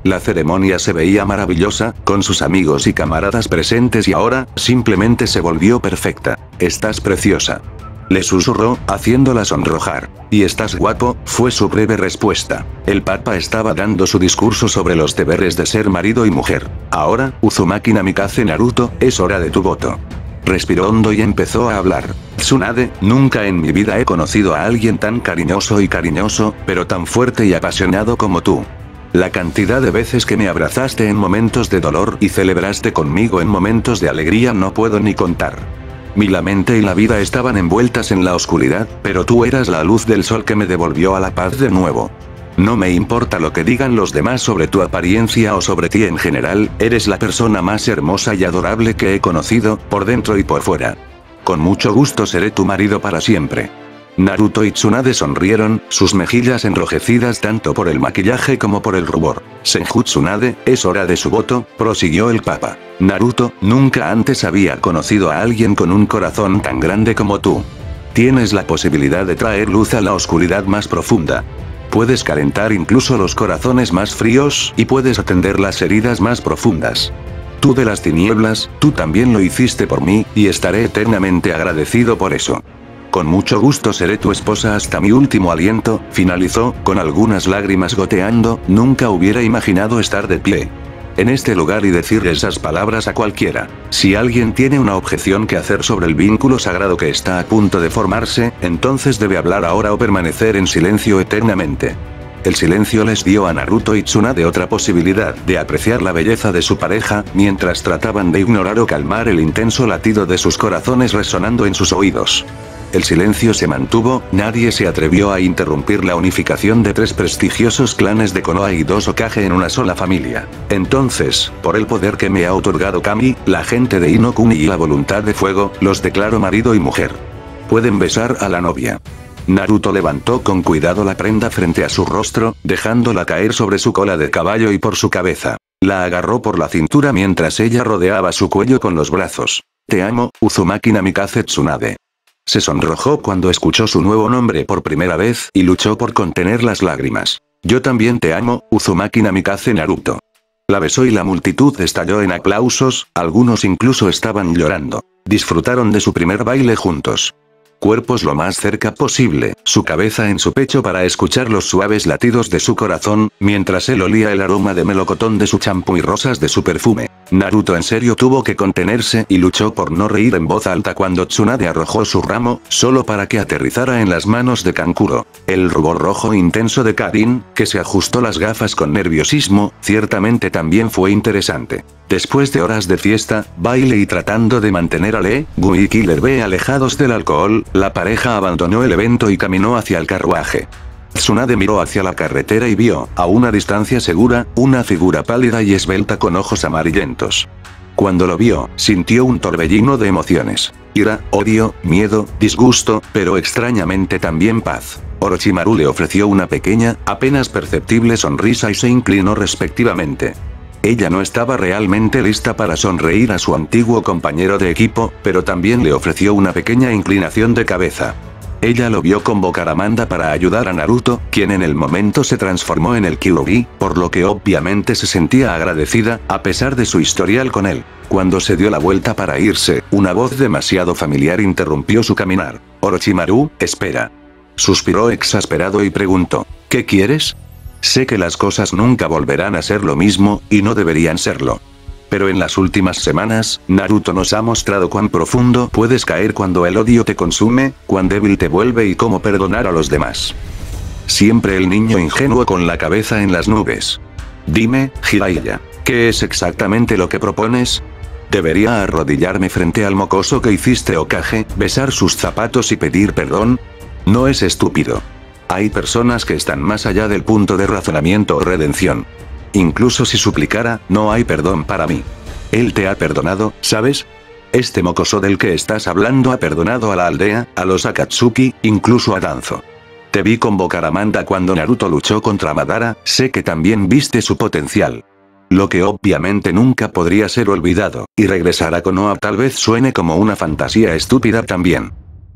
S1: La ceremonia se veía maravillosa, con sus amigos y camaradas presentes y ahora, simplemente se volvió perfecta. Estás preciosa. Le susurró, haciéndola sonrojar. Y estás guapo, fue su breve respuesta. El papa estaba dando su discurso sobre los deberes de ser marido y mujer. Ahora, Uzumaki Namikaze Naruto, es hora de tu voto. Respiró hondo y empezó a hablar. Tsunade, nunca en mi vida he conocido a alguien tan cariñoso y cariñoso, pero tan fuerte y apasionado como tú. La cantidad de veces que me abrazaste en momentos de dolor y celebraste conmigo en momentos de alegría no puedo ni contar. Mi mente y la vida estaban envueltas en la oscuridad, pero tú eras la luz del sol que me devolvió a la paz de nuevo. No me importa lo que digan los demás sobre tu apariencia o sobre ti en general, eres la persona más hermosa y adorable que he conocido, por dentro y por fuera. Con mucho gusto seré tu marido para siempre. Naruto y Tsunade sonrieron, sus mejillas enrojecidas tanto por el maquillaje como por el rubor. Senju Tsunade, es hora de su voto, prosiguió el papa. Naruto, nunca antes había conocido a alguien con un corazón tan grande como tú. Tienes la posibilidad de traer luz a la oscuridad más profunda. Puedes calentar incluso los corazones más fríos y puedes atender las heridas más profundas. Tú de las tinieblas, tú también lo hiciste por mí, y estaré eternamente agradecido por eso. Con mucho gusto seré tu esposa hasta mi último aliento, finalizó, con algunas lágrimas goteando, nunca hubiera imaginado estar de pie en este lugar y decir esas palabras a cualquiera. Si alguien tiene una objeción que hacer sobre el vínculo sagrado que está a punto de formarse, entonces debe hablar ahora o permanecer en silencio eternamente. El silencio les dio a Naruto y Tsunade otra posibilidad de apreciar la belleza de su pareja, mientras trataban de ignorar o calmar el intenso latido de sus corazones resonando en sus oídos. El silencio se mantuvo, nadie se atrevió a interrumpir la unificación de tres prestigiosos clanes de Konoha y dos Hokage en una sola familia. Entonces, por el poder que me ha otorgado Kami, la gente de Inokuni y la voluntad de fuego, los declaro marido y mujer. Pueden besar a la novia. Naruto levantó con cuidado la prenda frente a su rostro, dejándola caer sobre su cola de caballo y por su cabeza. La agarró por la cintura mientras ella rodeaba su cuello con los brazos. Te amo, Uzumaki Namikaze Tsunade. Se sonrojó cuando escuchó su nuevo nombre por primera vez y luchó por contener las lágrimas. Yo también te amo, Uzumaki Namikaze Naruto. La besó y la multitud estalló en aplausos, algunos incluso estaban llorando. Disfrutaron de su primer baile juntos. Cuerpos lo más cerca posible, su cabeza en su pecho para escuchar los suaves latidos de su corazón, mientras él olía el aroma de melocotón de su champú y rosas de su perfume. Naruto en serio tuvo que contenerse y luchó por no reír en voz alta cuando Tsunade arrojó su ramo, solo para que aterrizara en las manos de Kankuro. El rubor rojo intenso de Karin, que se ajustó las gafas con nerviosismo, ciertamente también fue interesante. Después de horas de fiesta, baile y tratando de mantener a Lee, Gu y Killer Bee alejados del alcohol, la pareja abandonó el evento y caminó hacia el carruaje. Tsunade miró hacia la carretera y vio, a una distancia segura, una figura pálida y esbelta con ojos amarillentos. Cuando lo vio, sintió un torbellino de emociones. Ira, odio, miedo, disgusto, pero extrañamente también paz. Orochimaru le ofreció una pequeña, apenas perceptible sonrisa y se inclinó respectivamente. Ella no estaba realmente lista para sonreír a su antiguo compañero de equipo, pero también le ofreció una pequeña inclinación de cabeza. Ella lo vio convocar a Amanda para ayudar a Naruto, quien en el momento se transformó en el Kyuubi, por lo que obviamente se sentía agradecida, a pesar de su historial con él. Cuando se dio la vuelta para irse, una voz demasiado familiar interrumpió su caminar. Orochimaru, espera. Suspiró exasperado y preguntó, ¿qué quieres? Sé que las cosas nunca volverán a ser lo mismo, y no deberían serlo. Pero en las últimas semanas, Naruto nos ha mostrado cuán profundo puedes caer cuando el odio te consume, cuán débil te vuelve y cómo perdonar a los demás. Siempre el niño ingenuo con la cabeza en las nubes. Dime, Jiraiya, ¿qué es exactamente lo que propones? ¿Debería arrodillarme frente al mocoso que hiciste Hokage, besar sus zapatos y pedir perdón? No es estúpido. Hay personas que están más allá del punto de razonamiento o redención. Incluso si suplicara, no hay perdón para mí. Él te ha perdonado, ¿sabes? Este mocoso del que estás hablando ha perdonado a la aldea, a los Akatsuki, incluso a Danzo. Te vi convocar a Amanda cuando Naruto luchó contra Madara, sé que también viste su potencial. Lo que obviamente nunca podría ser olvidado, y regresar a Konoha tal vez suene como una fantasía estúpida también.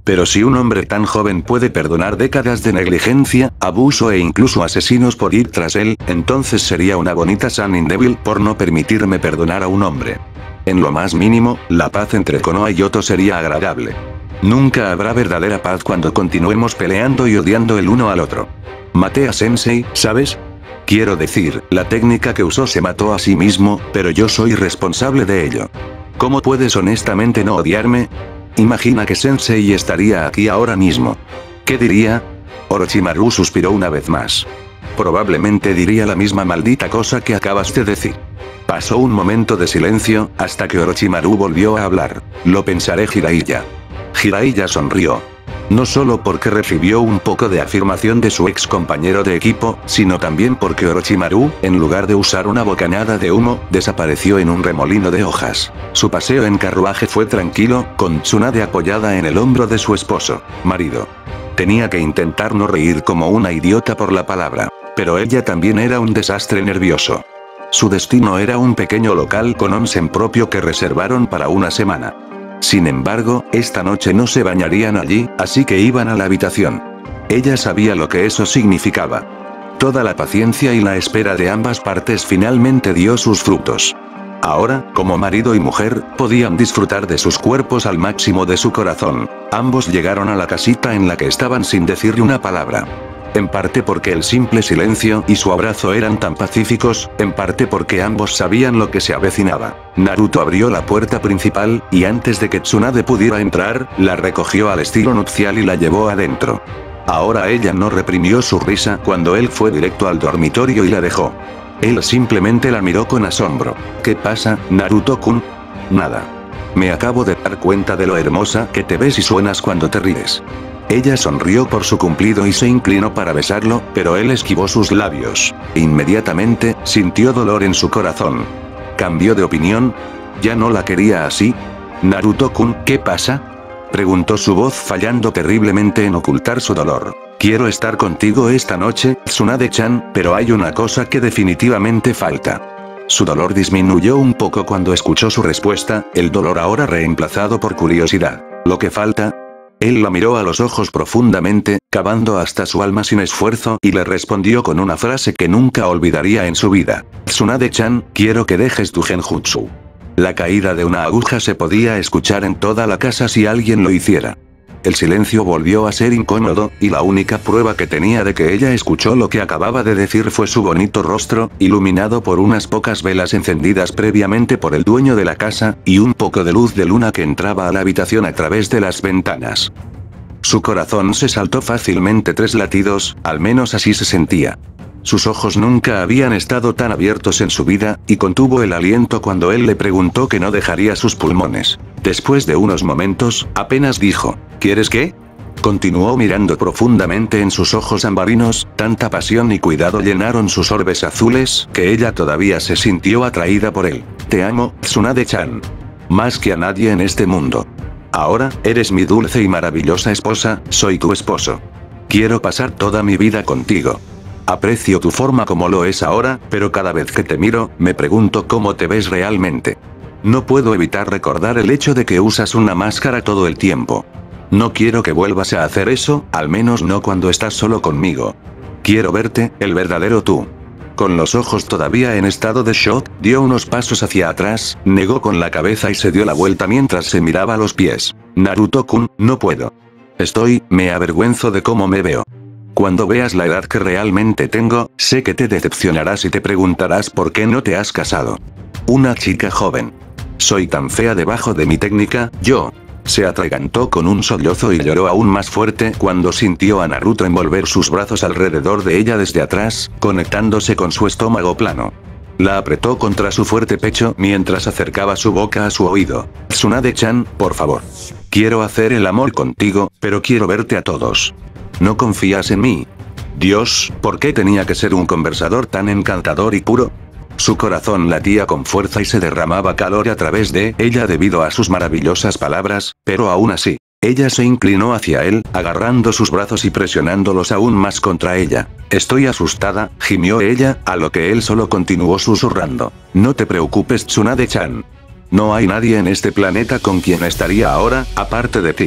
S1: Pero si un hombre tan joven puede perdonar décadas de negligencia, abuso e incluso asesinos por ir tras él, entonces sería una bonita Sanin débil por no permitirme perdonar a un hombre. En lo más mínimo, la paz entre Konoha y Otto sería agradable. Nunca habrá verdadera paz cuando continuemos peleando y odiando el uno al otro. Maté a Sensei, ¿sabes? Quiero decir, la técnica que usó se mató a sí mismo, pero yo soy responsable de ello. ¿Cómo puedes honestamente no odiarme? Imagina que Sensei estaría aquí ahora mismo. ¿Qué diría? Orochimaru suspiró una vez más. Probablemente diría la misma maldita cosa que acabas de decir. Pasó un momento de silencio, hasta que Orochimaru volvió a hablar. Lo pensaré, Jiraiya. Jiraiya sonrió. No solo porque recibió un poco de afirmación de su ex compañero de equipo, sino también porque Orochimaru, en lugar de usar una bocanada de humo, desapareció en un remolino de hojas. Su paseo en carruaje fue tranquilo, con Tsunade apoyada en el hombro de su esposo, marido. Tenía que intentar no reír como una idiota por la palabra. Pero ella también era un desastre nervioso. Su destino era un pequeño local con onsen propio que reservaron para una semana. Sin embargo, esta noche no se bañarían allí, así que iban a la habitación. Ella sabía lo que eso significaba. Toda la paciencia y la espera de ambas partes finalmente dio sus frutos. Ahora, como marido y mujer, podían disfrutar de sus cuerpos al máximo de su corazón. Ambos llegaron a la casita en la que estaban sin decirle una palabra. En parte porque el simple silencio y su abrazo eran tan pacíficos, en parte porque ambos sabían lo que se avecinaba. Naruto abrió la puerta principal, y antes de que Tsunade pudiera entrar, la recogió al estilo nupcial y la llevó adentro. Ahora ella no reprimió su risa cuando él fue directo al dormitorio y la dejó. Él simplemente la miró con asombro. ¿Qué pasa, Naruto-kun? Nada. Me acabo de dar cuenta de lo hermosa que te ves y suenas cuando te ríes. Ella sonrió por su cumplido y se inclinó para besarlo, pero él esquivó sus labios. Inmediatamente, sintió dolor en su corazón. ¿Cambió de opinión? ¿Ya no la quería así? Naruto-kun, ¿qué pasa? Preguntó su voz fallando terriblemente en ocultar su dolor. Quiero estar contigo esta noche, Tsunade-chan, pero hay una cosa que definitivamente falta. Su dolor disminuyó un poco cuando escuchó su respuesta, el dolor ahora reemplazado por curiosidad. ¿Lo que falta? Él la miró a los ojos profundamente, cavando hasta su alma sin esfuerzo, y le respondió con una frase que nunca olvidaría en su vida. Tsunade-chan, quiero que dejes tu genjutsu. La caída de una aguja se podía escuchar en toda la casa si alguien lo hiciera. El silencio volvió a ser incómodo, y la única prueba que tenía de que ella escuchó lo que acababa de decir fue su bonito rostro, iluminado por unas pocas velas encendidas previamente por el dueño de la casa, y un poco de luz de luna que entraba a la habitación a través de las ventanas. Su corazón se saltó fácilmente tres latidos, al menos así se sentía. Sus ojos nunca habían estado tan abiertos en su vida, y contuvo el aliento cuando él le preguntó que no dejaría sus pulmones. Después de unos momentos, apenas dijo, ¿quieres qué? Continuó mirando profundamente en sus ojos ambarinos, tanta pasión y cuidado llenaron sus orbes azules, que ella todavía se sintió atraída por él. Te amo, Tsunade-chan. Más que a nadie en este mundo. Ahora, eres mi dulce y maravillosa esposa, soy tu esposo. Quiero pasar toda mi vida contigo. Aprecio tu forma como lo es ahora, pero cada vez que te miro, me pregunto cómo te ves realmente. No puedo evitar recordar el hecho de que usas una máscara todo el tiempo. No quiero que vuelvas a hacer eso, al menos no cuando estás solo conmigo. Quiero verte, el verdadero tú. Con los ojos todavía en estado de shock, dio unos pasos hacia atrás, negó con la cabeza y se dio la vuelta mientras se miraba los pies. Naruto-kun, no puedo. Estoy, me avergüenzo de cómo me veo. Cuando veas la edad que realmente tengo, sé que te decepcionarás y te preguntarás por qué no te has casado. Una chica joven. Soy tan fea debajo de mi técnica, yo. Se atragantó con un sollozo y lloró aún más fuerte cuando sintió a Naruto envolver sus brazos alrededor de ella desde atrás, conectándose con su estómago plano. La apretó contra su fuerte pecho mientras acercaba su boca a su oído. Tsunade-chan, por favor. Quiero hacer el amor contigo, pero quiero verte a todos. ¿No confías en mí? Dios, ¿por qué tenía que ser un conversador tan encantador y puro? Su corazón latía con fuerza y se derramaba calor a través de ella debido a sus maravillosas palabras, pero aún así, ella se inclinó hacia él, agarrando sus brazos y presionándolos aún más contra ella. Estoy asustada, gimió ella, a lo que él solo continuó susurrando. No te preocupes, Tsunade-chan. No hay nadie en este planeta con quien estaría ahora, aparte de ti.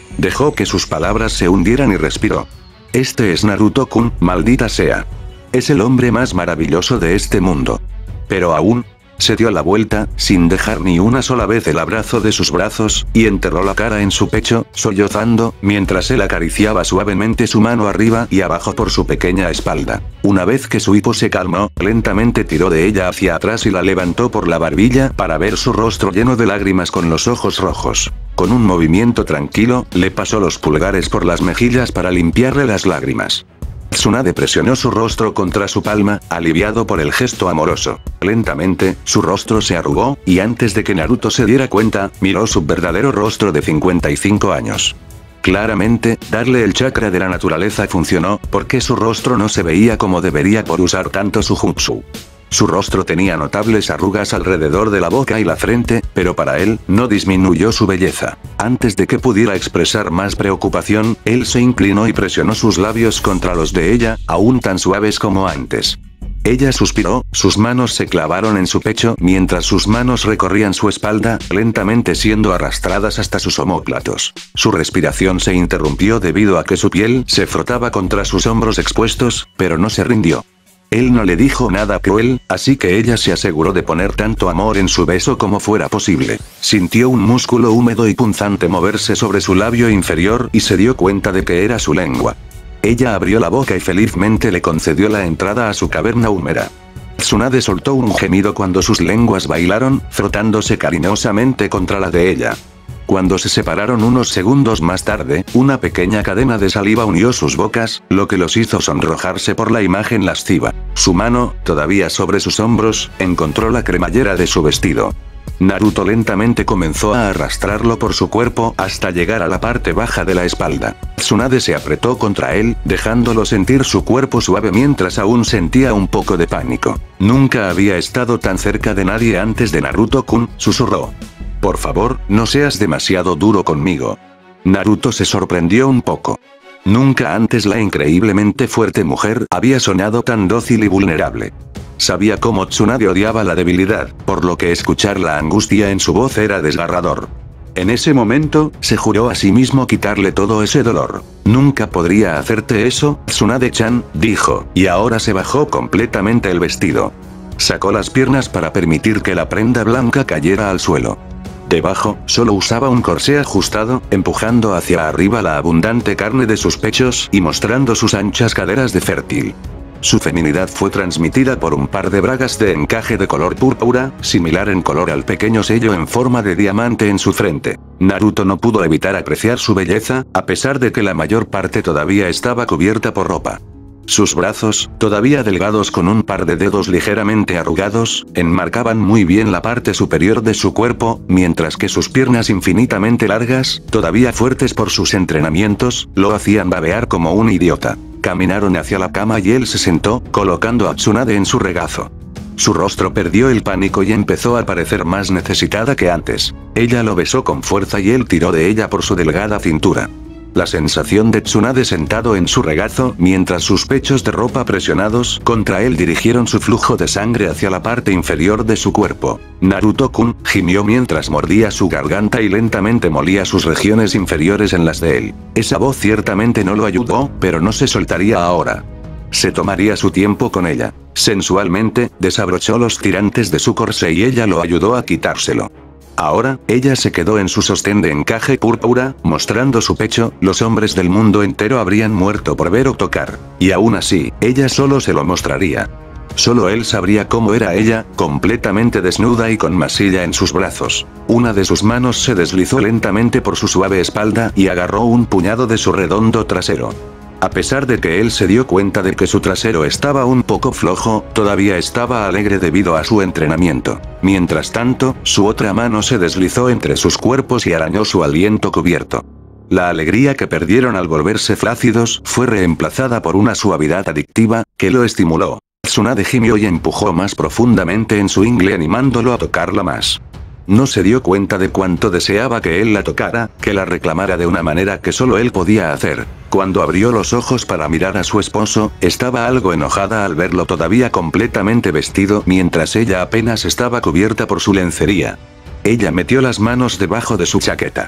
S1: Dejó que sus palabras se hundieran y respiró. Este es Naruto-kun, maldita sea. Es el hombre más maravilloso de este mundo. Pero aún, se dio la vuelta, sin dejar ni una sola vez el abrazo de sus brazos, y enterró la cara en su pecho, sollozando, mientras él acariciaba suavemente su mano arriba y abajo por su pequeña espalda. Una vez que su hipo se calmó, lentamente tiró de ella hacia atrás y la levantó por la barbilla para ver su rostro lleno de lágrimas con los ojos rojos. Con un movimiento tranquilo, le pasó los pulgares por las mejillas para limpiarle las lágrimas. Tsunade presionó su rostro contra su palma, aliviado por el gesto amoroso. Lentamente, su rostro se arrugó, y antes de que Naruto se diera cuenta, miró su verdadero rostro de cincuenta y cinco años. Claramente, darle el chakra de la naturaleza funcionó, porque su rostro no se veía como debería por usar tanto su jutsu. Su rostro tenía notables arrugas alrededor de la boca y la frente, pero para él, no disminuyó su belleza. Antes de que pudiera expresar más preocupación, él se inclinó y presionó sus labios contra los de ella, aún tan suaves como antes. Ella suspiró, sus manos se clavaron en su pecho mientras sus manos recorrían su espalda, lentamente siendo arrastradas hasta sus omóplatos. Su respiración se interrumpió debido a que su piel se frotaba contra sus hombros expuestos, pero no se rindió. Él no le dijo nada cruel, así que ella se aseguró de poner tanto amor en su beso como fuera posible. Sintió un músculo húmedo y punzante moverse sobre su labio inferior y se dio cuenta de que era su lengua. Ella abrió la boca y felizmente le concedió la entrada a su caverna húmeda. Tsunade soltó un gemido cuando sus lenguas bailaron, frotándose cariñosamente contra la de ella. Cuando se separaron unos segundos más tarde, una pequeña cadena de saliva unió sus bocas, lo que los hizo sonrojarse por la imagen lasciva. Su mano, todavía sobre sus hombros, encontró la cremallera de su vestido. Naruto lentamente comenzó a arrastrarlo por su cuerpo hasta llegar a la parte baja de la espalda. Tsunade se apretó contra él, dejándolo sentir su cuerpo suave mientras aún sentía un poco de pánico. Nunca había estado tan cerca de nadie antes de Naruto-kun, susurró. Por favor, no seas demasiado duro conmigo. Naruto se sorprendió un poco. Nunca antes la increíblemente fuerte mujer había sonado tan dócil y vulnerable. Sabía cómo Tsunade odiaba la debilidad, por lo que escuchar la angustia en su voz era desgarrador. En ese momento, se juró a sí mismo quitarle todo ese dolor. Nunca podría hacerte eso, Tsunade-chan, dijo, y ahora se bajó completamente el vestido. Sacó las piernas para permitir que la prenda blanca cayera al suelo. Debajo, solo usaba un corsé ajustado, empujando hacia arriba la abundante carne de sus pechos y mostrando sus anchas caderas de fértil. Su feminidad fue transmitida por un par de bragas de encaje de color púrpura, similar en color al pequeño sello en forma de diamante en su frente. Naruto no pudo evitar apreciar su belleza, a pesar de que la mayor parte todavía estaba cubierta por ropa. Sus brazos, todavía delgados con un par de dedos ligeramente arrugados, enmarcaban muy bien la parte superior de su cuerpo, mientras que sus piernas infinitamente largas, todavía fuertes por sus entrenamientos, lo hacían babear como un idiota. Caminaron hacia la cama y él se sentó, colocando a Tsunade en su regazo. Su rostro perdió el pánico y empezó a parecer más necesitada que antes. Ella lo besó con fuerza y él tiró de ella por su delgada cintura. La sensación de Tsunade sentado en su regazo mientras sus pechos de ropa presionados contra él dirigieron su flujo de sangre hacia la parte inferior de su cuerpo. Naruto-kun gimió mientras mordía su garganta y lentamente molía sus regiones inferiores en las de él. Esa voz ciertamente no lo ayudó, pero no se soltaría ahora. Se tomaría su tiempo con ella. Sensualmente, desabrochó los tirantes de su corsé y ella lo ayudó a quitárselo. Ahora, ella se quedó en su sostén de encaje púrpura, mostrando su pecho. Los hombres del mundo entero habrían muerto por ver o tocar. Y aún así, ella solo se lo mostraría. Solo él sabría cómo era ella, completamente desnuda y con masilla en sus brazos. Una de sus manos se deslizó lentamente por su suave espalda y agarró un puñado de su redondo trasero. A pesar de que él se dio cuenta de que su trasero estaba un poco flojo, todavía estaba alegre debido a su entrenamiento. Mientras tanto, su otra mano se deslizó entre sus cuerpos y arañó su aliento cubierto. La alegría que perdieron al volverse flácidos fue reemplazada por una suavidad adictiva, que lo estimuló. Tsunade gimió y empujó más profundamente en su ingle animándolo a tocarla más. No se dio cuenta de cuánto deseaba que él la tocara, que la reclamara de una manera que solo él podía hacer. Cuando abrió los ojos para mirar a su esposo, estaba algo enojada al verlo todavía completamente vestido mientras ella apenas estaba cubierta por su lencería. Ella metió las manos debajo de su chaqueta.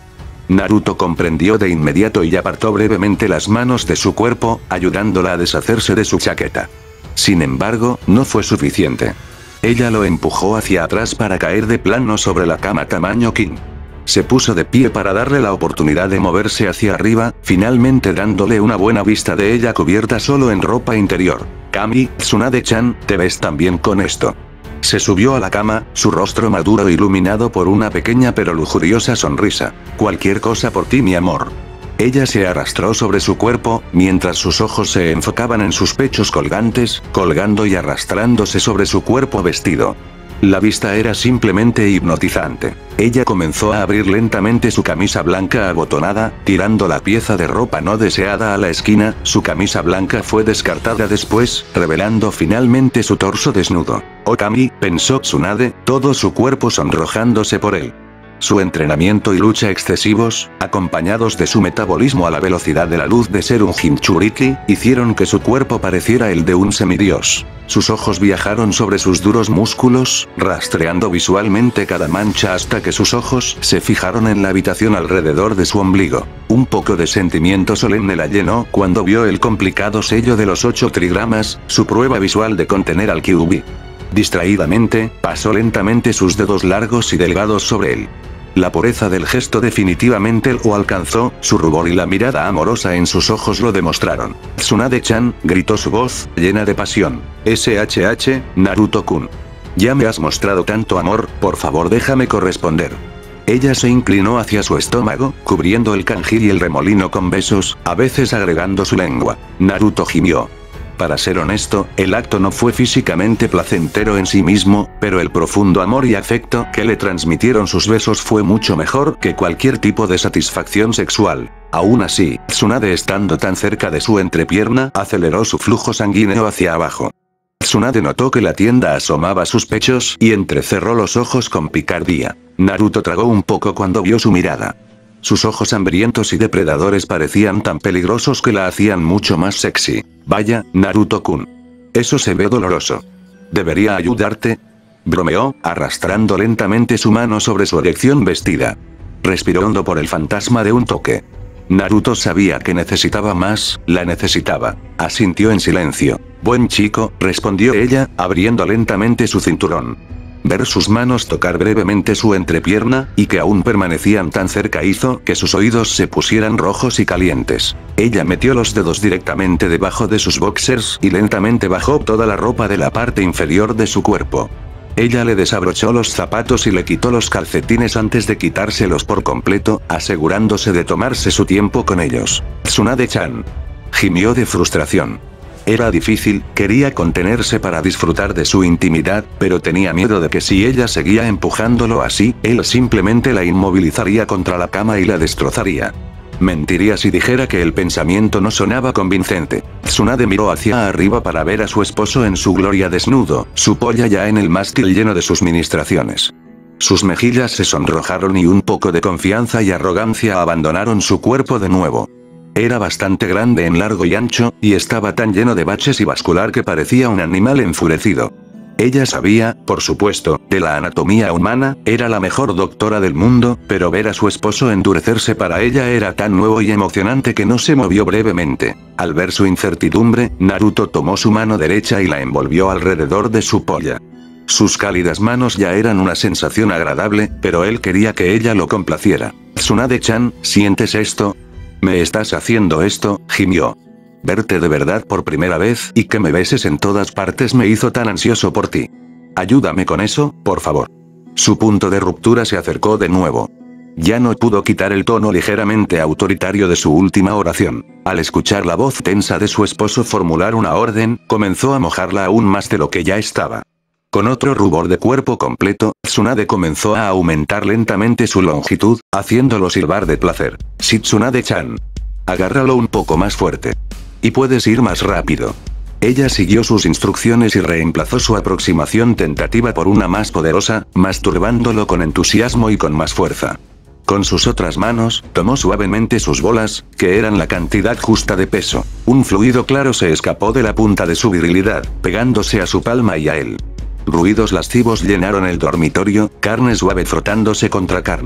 S1: Naruto comprendió de inmediato y apartó brevemente las manos de su cuerpo, ayudándola a deshacerse de su chaqueta. Sin embargo, no fue suficiente. Ella lo empujó hacia atrás para caer de plano sobre la cama tamaño king. Se puso de pie para darle la oportunidad de moverse hacia arriba, finalmente dándole una buena vista de ella cubierta solo en ropa interior. Kami, Tsunade-chan, ¿te ves tan bien con esto? Se subió a la cama, su rostro maduro iluminado por una pequeña pero lujuriosa sonrisa. Cualquier cosa por ti, mi amor. Ella se arrastró sobre su cuerpo, mientras sus ojos se enfocaban en sus pechos colgantes, colgando y arrastrándose sobre su cuerpo vestido. La vista era simplemente hipnotizante. Ella comenzó a abrir lentamente su camisa blanca abotonada, tirando la pieza de ropa no deseada a la esquina. Su camisa blanca fue descartada después, revelando finalmente su torso desnudo. Okami, pensó Tsunade, todo su cuerpo sonrojándose por él. Su entrenamiento y lucha excesivos, acompañados de su metabolismo a la velocidad de la luz de ser un Jinchuriki, hicieron que su cuerpo pareciera el de un semidios. Sus ojos viajaron sobre sus duros músculos, rastreando visualmente cada mancha hasta que sus ojos se fijaron en la habitación alrededor de su ombligo. Un poco de sentimiento solemne la llenó cuando vio el complicado sello de los ocho trigramas, su prueba visual de contener al Kyuubi. Distraídamente, pasó lentamente sus dedos largos y delgados sobre él. La pureza del gesto definitivamente lo alcanzó, su rubor y la mirada amorosa en sus ojos lo demostraron. Tsunade-chan, gritó su voz, llena de pasión. S H H, Naruto-kun. Ya me has mostrado tanto amor, por favor déjame corresponder. Ella se inclinó hacia su estómago, cubriendo el kanji y el remolino con besos, a veces agregando su lengua. Naruto gimió. Para ser honesto, el acto no fue físicamente placentero en sí mismo, pero el profundo amor y afecto que le transmitieron sus besos fue mucho mejor que cualquier tipo de satisfacción sexual. Aún así, Tsunade estando tan cerca de su entrepierna aceleró su flujo sanguíneo hacia abajo. Tsunade notó que la tienda asomaba sus pechos y entrecerró los ojos con picardía. Naruto tragó un poco cuando vio su mirada. Sus ojos hambrientos y depredadores parecían tan peligrosos que la hacían mucho más sexy. Vaya, Naruto-kun. Eso se ve doloroso. ¿Debería ayudarte? Bromeó, arrastrando lentamente su mano sobre su erección vestida. Respiró hondo por el fantasma de un toque. Naruto sabía que necesitaba más, la necesitaba. Asintió en silencio. Buen chico, respondió ella, abriendo lentamente su cinturón. Ver sus manos tocar brevemente su entrepierna, y que aún permanecían tan cerca hizo que sus oídos se pusieran rojos y calientes. Ella metió los dedos directamente debajo de sus boxers y lentamente bajó toda la ropa de la parte inferior de su cuerpo. Ella le desabrochó los zapatos y le quitó los calcetines antes de quitárselos por completo, asegurándose de tomarse su tiempo con ellos. Tsunade-chan. Gimió de frustración. Era difícil, quería contenerse para disfrutar de su intimidad, pero tenía miedo de que si ella seguía empujándolo así, él simplemente la inmovilizaría contra la cama y la destrozaría. Mentiría si dijera que el pensamiento no sonaba convincente. Tsunade miró hacia arriba para ver a su esposo en su gloria desnudo, su polla ya en el mástil lleno de sus ministraciones. Sus mejillas se sonrojaron y un poco de confianza y arrogancia abandonaron su cuerpo de nuevo. Era bastante grande en largo y ancho, y estaba tan lleno de baches y vascular que parecía un animal enfurecido. Ella sabía, por supuesto, de la anatomía humana, era la mejor doctora del mundo, pero ver a su esposo endurecerse para ella era tan nuevo y emocionante que no se movió brevemente. Al ver su incertidumbre, Naruto tomó su mano derecha y la envolvió alrededor de su polla. Sus cálidas manos ya eran una sensación agradable, pero él quería que ella lo complaciera. Tsunade-chan, ¿sientes esto? ¿Me estás haciendo esto?, gimió. Verte de verdad por primera vez y que me beses en todas partes me hizo tan ansioso por ti. Ayúdame con eso, por favor. Su punto de ruptura se acercó de nuevo. Ya no pudo quitar el tono ligeramente autoritario de su última oración. Al escuchar la voz tensa de su esposo formular una orden, comenzó a mojarla aún más de lo que ya estaba. Con otro rubor de cuerpo completo, Tsunade comenzó a aumentar lentamente su longitud, haciéndolo silbar de placer. Sí, Tsunade-chan. Agárralo un poco más fuerte. Y puedes ir más rápido. Ella siguió sus instrucciones y reemplazó su aproximación tentativa por una más poderosa, masturbándolo con entusiasmo y con más fuerza. Con sus otras manos, tomó suavemente sus bolas, que eran la cantidad justa de peso. Un fluido claro se escapó de la punta de su virilidad, pegándose a su palma y a él. Ruidos lascivos llenaron el dormitorio, carne suave frotándose contra carne.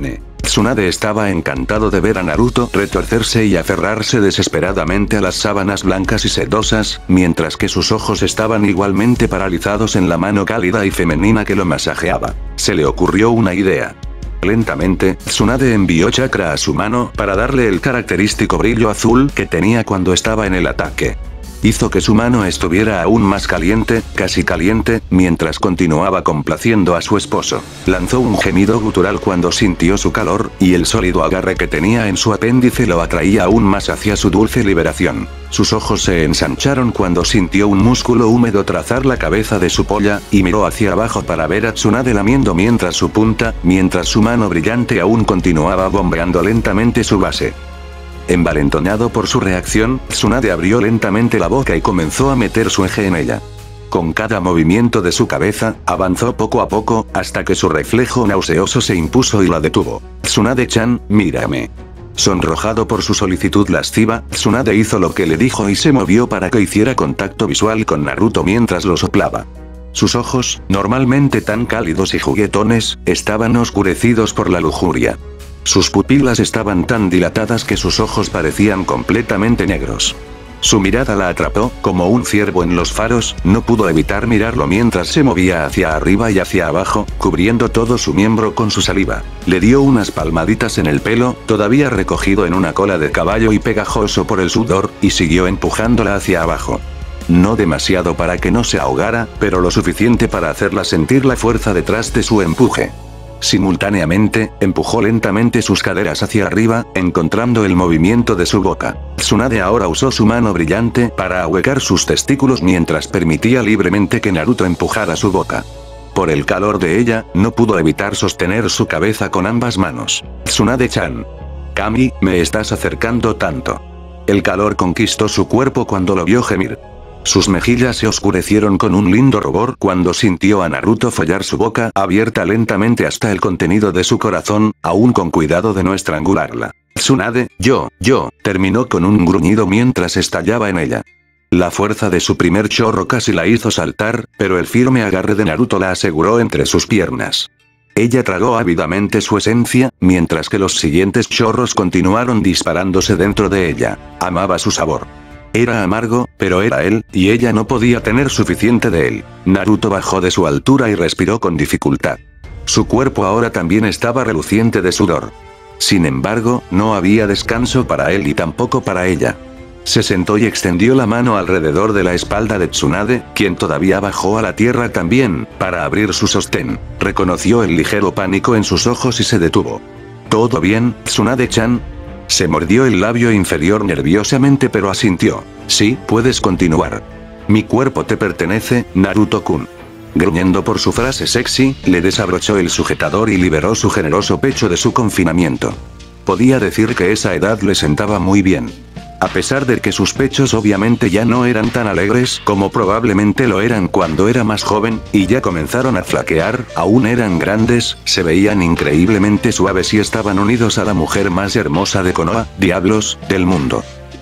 S1: Tsunade estaba encantado de ver a Naruto retorcerse y aferrarse desesperadamente a las sábanas blancas y sedosas, mientras que sus ojos estaban igualmente paralizados en la mano cálida y femenina que lo masajeaba. Se le ocurrió una idea. Lentamente, Tsunade envió chakra a su mano para darle el característico brillo azul que tenía cuando estaba en el ataque. Hizo que su mano estuviera aún más caliente, casi caliente, mientras continuaba complaciendo a su esposo. Lanzó un gemido gutural cuando sintió su calor, y el sólido agarre que tenía en su apéndice lo atraía aún más hacia su dulce liberación. Sus ojos se ensancharon cuando sintió un músculo húmedo trazar la cabeza de su polla, y miró hacia abajo para ver a Tsunade lamiendo mientras su punta, mientras su mano brillante aún continuaba bombeando lentamente su base. Envalentonado por su reacción, Tsunade abrió lentamente la boca y comenzó a meter su eje en ella. Con cada movimiento de su cabeza, avanzó poco a poco, hasta que su reflejo nauseoso se impuso y la detuvo. Tsunade-chan, mírame. Sonrojado por su solicitud lasciva, Tsunade hizo lo que le dijo y se movió para que hiciera contacto visual con Naruto mientras lo soplaba. Sus ojos, normalmente tan cálidos y juguetones, estaban oscurecidos por la lujuria. Sus pupilas estaban tan dilatadas que sus ojos parecían completamente negros. Su mirada la atrapó, como un ciervo en los faros, no pudo evitar mirarlo mientras se movía hacia arriba y hacia abajo, cubriendo todo su miembro con su saliva. Le dio unas palmaditas en el pelo, todavía recogido en una cola de caballo y pegajoso por el sudor, y siguió empujándola hacia abajo. No demasiado para que no se ahogara, pero lo suficiente para hacerla sentir la fuerza detrás de su empuje. Simultáneamente, empujó lentamente sus caderas hacia arriba, encontrando el movimiento de su boca. Tsunade ahora usó su mano brillante para ahuecar sus testículos mientras permitía libremente que Naruto empujara su boca. Por el calor de ella, no pudo evitar sostener su cabeza con ambas manos. Tsunade-chan. Kami, me estás acercando tanto. El calor conquistó su cuerpo cuando lo vio gemir. Sus mejillas se oscurecieron con un lindo rubor cuando sintió a Naruto follar su boca abierta lentamente hasta el contenido de su corazón, aún con cuidado de no estrangularla. Tsunade, yo, yo, terminó con un gruñido mientras estallaba en ella. La fuerza de su primer chorro casi la hizo saltar, pero el firme agarre de Naruto la aseguró entre sus piernas. Ella tragó ávidamente su esencia, mientras que los siguientes chorros continuaron disparándose dentro de ella. Amaba su sabor. Era amargo, pero era él, y ella no podía tener suficiente de él. Naruto bajó de su altura y respiró con dificultad. Su cuerpo ahora también estaba reluciente de sudor. Sin embargo, no había descanso para él y tampoco para ella. Se sentó y extendió la mano alrededor de la espalda de Tsunade, quien todavía bajó a la tierra también, para abrir su sostén. Reconoció el ligero pánico en sus ojos y se detuvo. ¿Todo bien, Tsunade-chan? Se mordió el labio inferior nerviosamente pero asintió. Sí, puedes continuar. Mi cuerpo te pertenece, Naruto-kun. Gruñendo por su frase sexy, le desabrochó el sujetador y liberó su generoso pecho de su confinamiento. Podía decir que esa edad le sentaba muy bien. A pesar de que sus pechos obviamente ya no eran tan alegres como probablemente lo eran cuando era más joven, y ya comenzaron a flaquear, aún eran grandes, se veían increíblemente suaves y estaban unidos a la mujer más hermosa de Konoha, diablos, del mundo.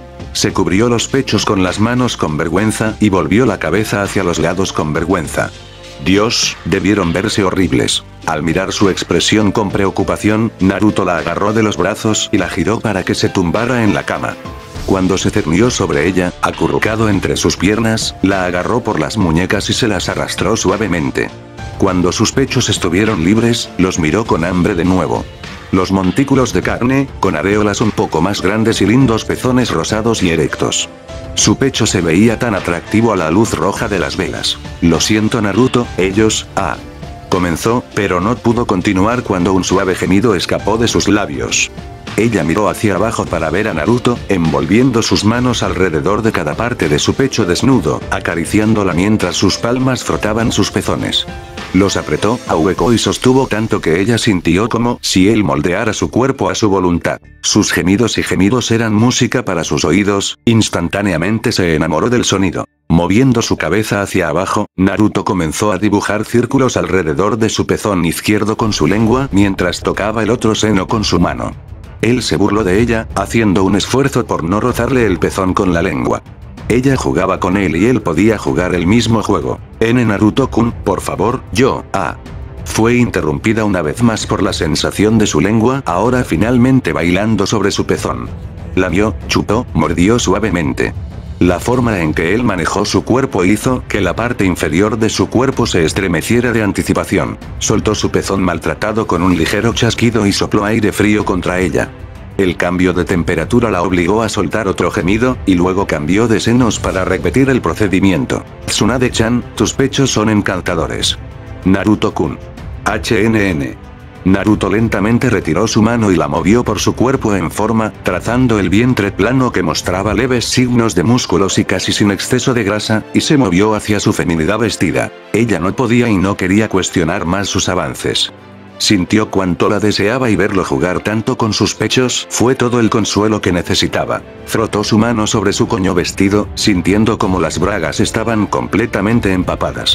S1: Se cubrió los pechos con las manos con vergüenza y volvió la cabeza hacia los lados con vergüenza. Dios, debieron verse horribles. Al mirar su expresión con preocupación, Naruto la agarró de los brazos y la giró para que se tumbara en la cama. Cuando se cernió sobre ella, acurrucado entre sus piernas, la agarró por las muñecas y se las arrastró suavemente. Cuando sus pechos estuvieron libres, los miró con hambre de nuevo. Los montículos de carne, con areolas un poco más grandes y lindos pezones rosados y erectos. Su pecho se veía tan atractivo a la luz roja de las velas. Lo siento Naruto, ellos, ah. Comenzó, pero no pudo continuar cuando un suave gemido escapó de sus labios. Ella miró hacia abajo para ver a Naruto, envolviendo sus manos alrededor de cada parte de su pecho desnudo, acariciándola mientras sus palmas frotaban sus pezones. Los apretó, ahuecó y sostuvo tanto que ella sintió como si él moldeara su cuerpo a su voluntad. Sus gemidos y gemidos eran música para sus oídos, instantáneamente se enamoró del sonido. Moviendo su cabeza hacia abajo, Naruto comenzó a dibujar círculos alrededor de su pezón izquierdo con su lengua mientras tocaba el otro seno con su mano. Él se burló de ella, haciendo un esfuerzo por no rozarle el pezón con la lengua. Ella jugaba con él y él podía jugar el mismo juego. N Naruto-kun, por favor, yo, ah. Fue interrumpida una vez más por la sensación de su lengua ahora finalmente bailando sobre su pezón. Lamió, chupó, mordió suavemente. La forma en que él manejó su cuerpo hizo que la parte inferior de su cuerpo se estremeciera de anticipación. Soltó su pezón maltratado con un ligero chasquido y sopló aire frío contra ella. El cambio de temperatura la obligó a soltar otro gemido, y luego cambió de senos para repetir el procedimiento. Tsunade-chan, tus pechos son encantadores. Naruto-kun. H N N. Naruto lentamente retiró su mano y la movió por su cuerpo en forma, trazando el vientre plano que mostraba leves signos de músculos y casi sin exceso de grasa, y se movió hacia su feminidad vestida. Ella no podía y no quería cuestionar más sus avances. Sintió cuánto la deseaba y verlo jugar tanto con sus pechos fue todo el consuelo que necesitaba. Frotó su mano sobre su coño vestido, sintiendo como las bragas estaban completamente empapadas.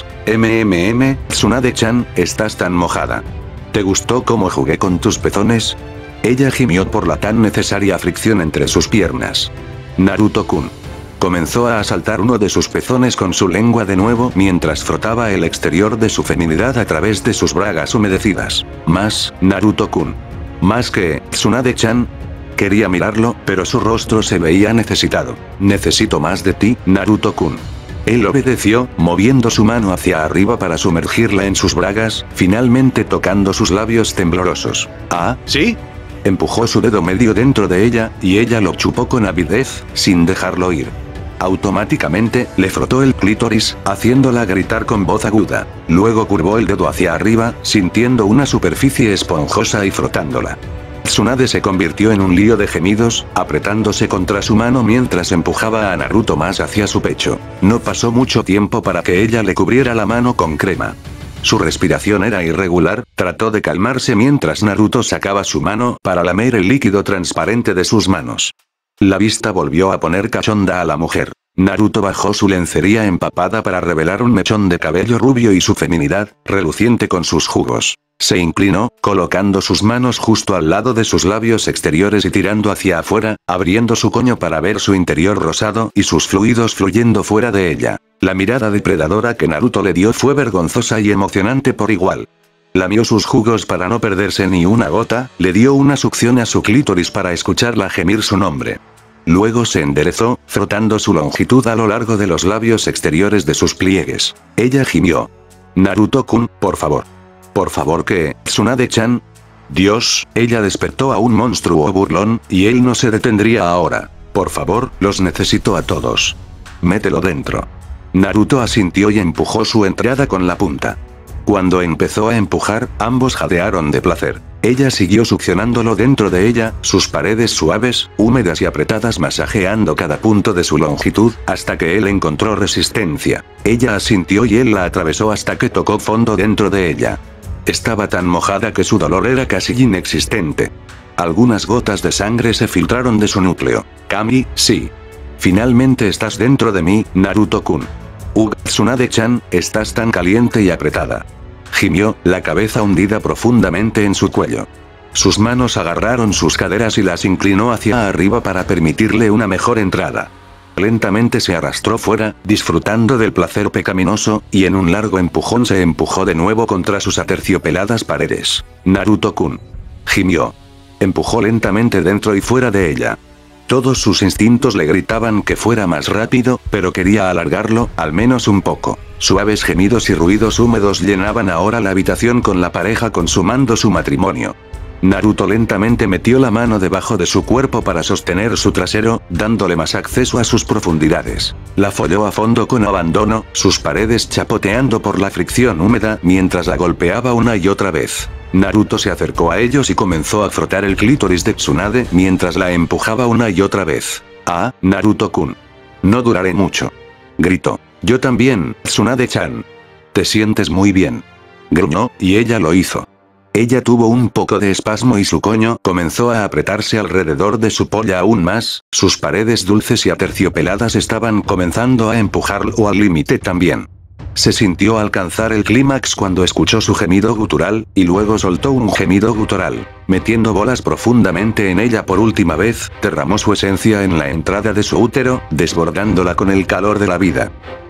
S1: MMM, Tsunade-chan, estás tan mojada. ¿Te gustó cómo jugué con tus pezones? Ella gimió por la tan necesaria fricción entre sus piernas. Naruto-kun. Comenzó a asaltar uno de sus pezones con su lengua de nuevo mientras frotaba el exterior de su feminidad a través de sus bragas humedecidas. Más, Naruto-kun. Más que, Tsunade-chan. Quería mirarlo, pero su rostro se veía necesitado. Necesito más de ti, Naruto-kun. Él obedeció, moviendo su mano hacia arriba para sumergirla en sus bragas, finalmente tocando sus labios temblorosos. ¿Ah, sí? Empujó su dedo medio dentro de ella, y ella lo chupó con avidez, sin dejarlo ir. Automáticamente, le frotó el clítoris, haciéndola gritar con voz aguda. Luego curvó el dedo hacia arriba, sintiendo una superficie esponjosa y frotándola. Tsunade se convirtió en un lío de gemidos, apretándose contra su mano mientras empujaba a Naruto más hacia su pecho. No pasó mucho tiempo para que ella le cubriera la mano con crema. Su respiración era irregular, trató de calmarse mientras Naruto sacaba su mano para lamer el líquido transparente de sus manos. La vista volvió a poner cachonda a la mujer. Naruto bajó su lencería empapada para revelar un mechón de cabello rubio y su feminidad, reluciente con sus jugos. Se inclinó, colocando sus manos justo al lado de sus labios exteriores y tirando hacia afuera, abriendo su coño para ver su interior rosado y sus fluidos fluyendo fuera de ella. La mirada depredadora que Naruto le dio fue vergonzosa y emocionante por igual. Lamió sus jugos para no perderse ni una gota, le dio una succión a su clítoris para escucharla gemir su nombre. Luego se enderezó, frotando su longitud a lo largo de los labios exteriores de sus pliegues. Ella gimió. Naruto-kun, por favor. Por favor que, Tsunade-chan. Dios, ella despertó a un monstruo burlón, y él no se detendría ahora. Por favor, los necesito a todos. Mételo dentro. Naruto asintió y empujó su entrada con la punta. Cuando empezó a empujar, ambos jadearon de placer. Ella siguió succionándolo dentro de ella, sus paredes suaves, húmedas y apretadas masajeando cada punto de su longitud, hasta que él encontró resistencia. Ella asintió y él la atravesó hasta que tocó fondo dentro de ella. Estaba tan mojada que su dolor era casi inexistente. Algunas gotas de sangre se filtraron de su núcleo. Kami, sí. Finalmente estás dentro de mí, Naruto-kun. Ugh, Tsunade-chan, estás tan caliente y apretada. Gimió, la cabeza hundida profundamente en su cuello. Sus manos agarraron sus caderas y las inclinó hacia arriba para permitirle una mejor entrada. Lentamente se arrastró fuera, disfrutando del placer pecaminoso, y en un largo empujón se empujó de nuevo contra sus aterciopeladas paredes. Naruto-kun. Gimió. Empujó lentamente dentro y fuera de ella. Todos sus instintos le gritaban que fuera más rápido, pero quería alargarlo, al menos un poco. Suaves gemidos y ruidos húmedos llenaban ahora la habitación con la pareja consumando su matrimonio. Naruto lentamente metió la mano debajo de su cuerpo para sostener su trasero, dándole más acceso a sus profundidades. La folló a fondo con abandono, sus paredes chapoteando por la fricción húmeda mientras la golpeaba una y otra vez. Naruto se acercó a ellos y comenzó a frotar el clítoris de Tsunade mientras la empujaba una y otra vez. Ah, Naruto-kun. No duraré mucho. Gritó. Yo también, Tsunade-chan. Te sientes muy bien. Gruñó, y ella lo hizo. Ella tuvo un poco de espasmo y su coño comenzó a apretarse alrededor de su polla aún más, sus paredes dulces y aterciopeladas estaban comenzando a empujarlo al límite también. Se sintió alcanzar el clímax cuando escuchó su gemido gutural, y luego soltó un gemido gutural. Metiendo bolas profundamente en ella por última vez, derramó su esencia en la entrada de su útero, desbordándola con el calor de la vida.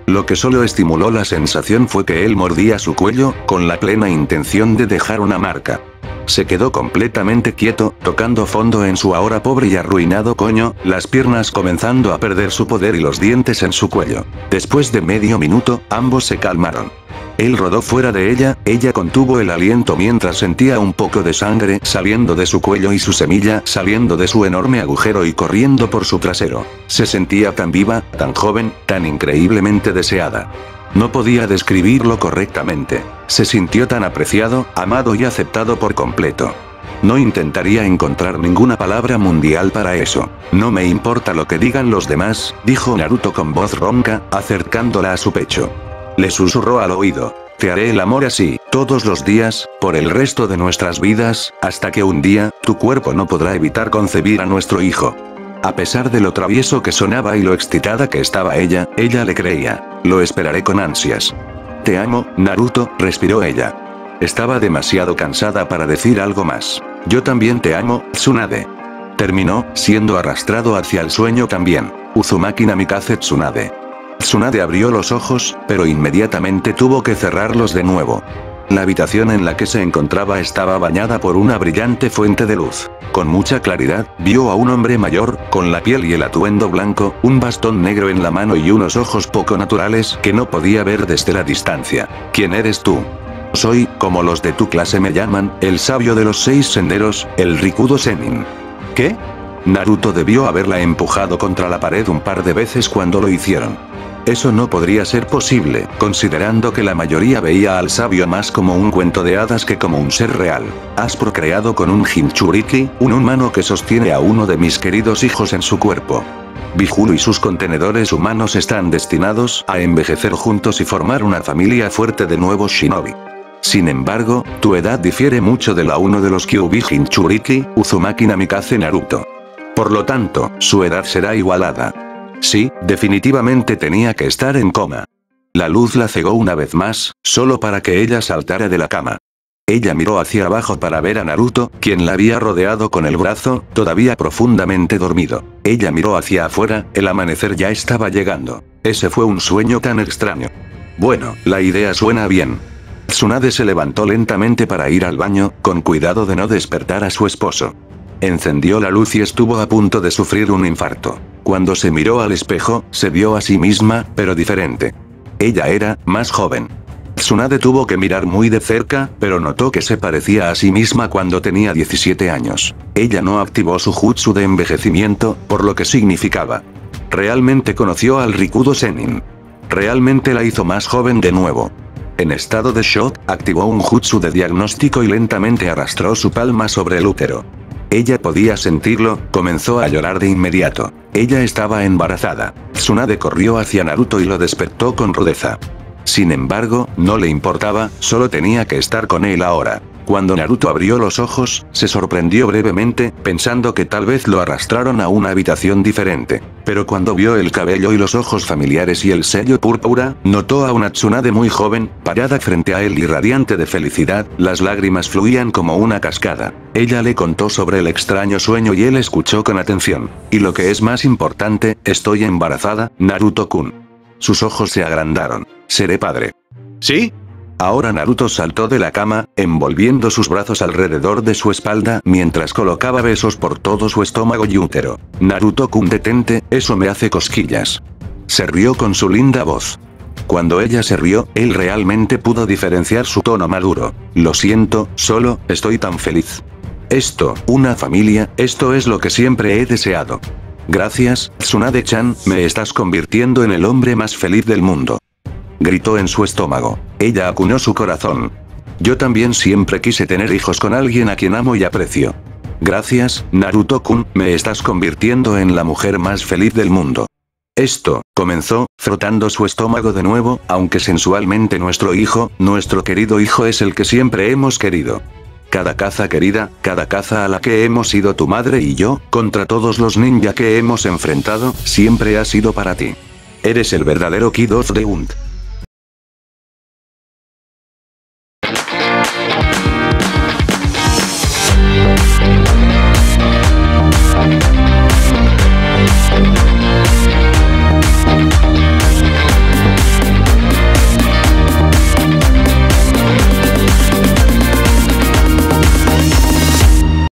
S1: Lo que solo estimuló la sensación fue que él mordía su cuello, con la plena intención de dejar una marca. Se quedó completamente quieto, tocando fondo en su ahora pobre y arruinado coño, las piernas comenzando a perder su poder y los dientes en su cuello. Después de medio minuto, ambos se calmaron. Él rodó fuera de ella, ella contuvo el aliento mientras sentía un poco de sangre saliendo de su cuello y su semilla saliendo de su enorme agujero y corriendo por su trasero. Se sentía tan viva, tan joven, tan increíblemente deseada. No podía describirlo correctamente. Se sintió tan apreciado, amado y aceptado por completo. No intentaría encontrar ninguna palabra mundial para eso. No me importa lo que digan los demás, dijo Naruto con voz ronca, acercándola a su pecho. Le susurró al oído. Te haré el amor así, todos los días, por el resto de nuestras vidas, hasta que un día, tu cuerpo no podrá evitar concebir a nuestro hijo. A pesar de lo travieso que sonaba y lo excitada que estaba ella, ella le creía. Lo esperaré con ansias. Te amo, Naruto, respiró ella. Estaba demasiado cansada para decir algo más. Yo también te amo, Tsunade. Terminó, siendo arrastrado hacia el sueño también. Uzumaki Namikaze Tsunade. Tsunade abrió los ojos, pero inmediatamente tuvo que cerrarlos de nuevo. La habitación en la que se encontraba estaba bañada por una brillante fuente de luz. Con mucha claridad, vio a un hombre mayor, con la piel y el atuendo blanco, un bastón negro en la mano y unos ojos poco naturales que no podía ver desde la distancia. ¿Quién eres tú? Soy, como los de tu clase me llaman, el sabio de los seis senderos, el Rikudo Sennin. ¿Qué? Naruto debió haberla empujado contra la pared un par de veces cuando lo hicieron. Eso no podría ser posible, considerando que la mayoría veía al sabio más como un cuento de hadas que como un ser real. Has procreado con un Jinchuriki, un humano que sostiene a uno de mis queridos hijos en su cuerpo. Bihulu y sus contenedores humanos están destinados a envejecer juntos y formar una familia fuerte de nuevos shinobi. Sin embargo, tu edad difiere mucho de la uno de los Kyuubi Jinchuriki, Uzumaki Namikaze Naruto. Por lo tanto, su edad será igualada. Sí, definitivamente tenía que estar en coma. La luz la cegó una vez más, solo para que ella saltara de la cama. Ella miró hacia abajo para ver a Naruto, quien la había rodeado con el brazo, todavía profundamente dormido. Ella miró hacia afuera, el amanecer ya estaba llegando. Ese fue un sueño tan extraño. Bueno, la idea suena bien. Tsunade se levantó lentamente para ir al baño, con cuidado de no despertar a su esposo. Encendió la luz y estuvo a punto de sufrir un infarto. Cuando se miró al espejo, se vio a sí misma, pero diferente. Ella era, más joven. Tsunade tuvo que mirar muy de cerca, pero notó que se parecía a sí misma cuando tenía diecisiete años. Ella no activó su jutsu de envejecimiento, por lo que significaba. Realmente conoció al Rikudo Sennin. Realmente la hizo más joven de nuevo. En estado de shock, activó un jutsu de diagnóstico y lentamente arrastró su palma sobre el útero. Ella podía sentirlo, comenzó a llorar de inmediato. Ella estaba embarazada. Tsunade corrió hacia Naruto y lo despertó con rudeza. Sin embargo, no le importaba, solo tenía que estar con él ahora. Cuando Naruto abrió los ojos, se sorprendió brevemente, pensando que tal vez lo arrastraron a una habitación diferente. Pero cuando vio el cabello y los ojos familiares y el sello púrpura, notó a una Tsunade muy joven, parada frente a él y radiante de felicidad, las lágrimas fluían como una cascada. Ella le contó sobre el extraño sueño y él escuchó con atención. Y lo que es más importante, estoy embarazada, Naruto-kun. Sus ojos se agrandaron. Seré padre. ¿Sí? Ahora Naruto saltó de la cama, envolviendo sus brazos alrededor de su espalda mientras colocaba besos por todo su estómago y útero. Naruto-kun, detente, eso me hace cosquillas. Se rió con su linda voz. Cuando ella se rió, él realmente pudo diferenciar su tono maduro. Lo siento, solo, estoy tan feliz. Esto, una familia, esto es lo que siempre he deseado. Gracias, Tsunade-chan, me estás convirtiendo en el hombre más feliz del mundo. Gritó en su estómago. Ella acuñó su corazón. Yo también siempre quise tener hijos con alguien a quien amo y aprecio. Gracias, Naruto-kun, me estás convirtiendo en la mujer más feliz del mundo. Esto, comenzó, frotando su estómago de nuevo, aunque sensualmente nuestro hijo, nuestro querido hijo es el que siempre hemos querido. Cada caza querida, cada caza a la que hemos ido tu madre y yo, contra todos los ninja que hemos enfrentado, siempre ha sido para ti. Eres el verdadero Kid of the Hunt.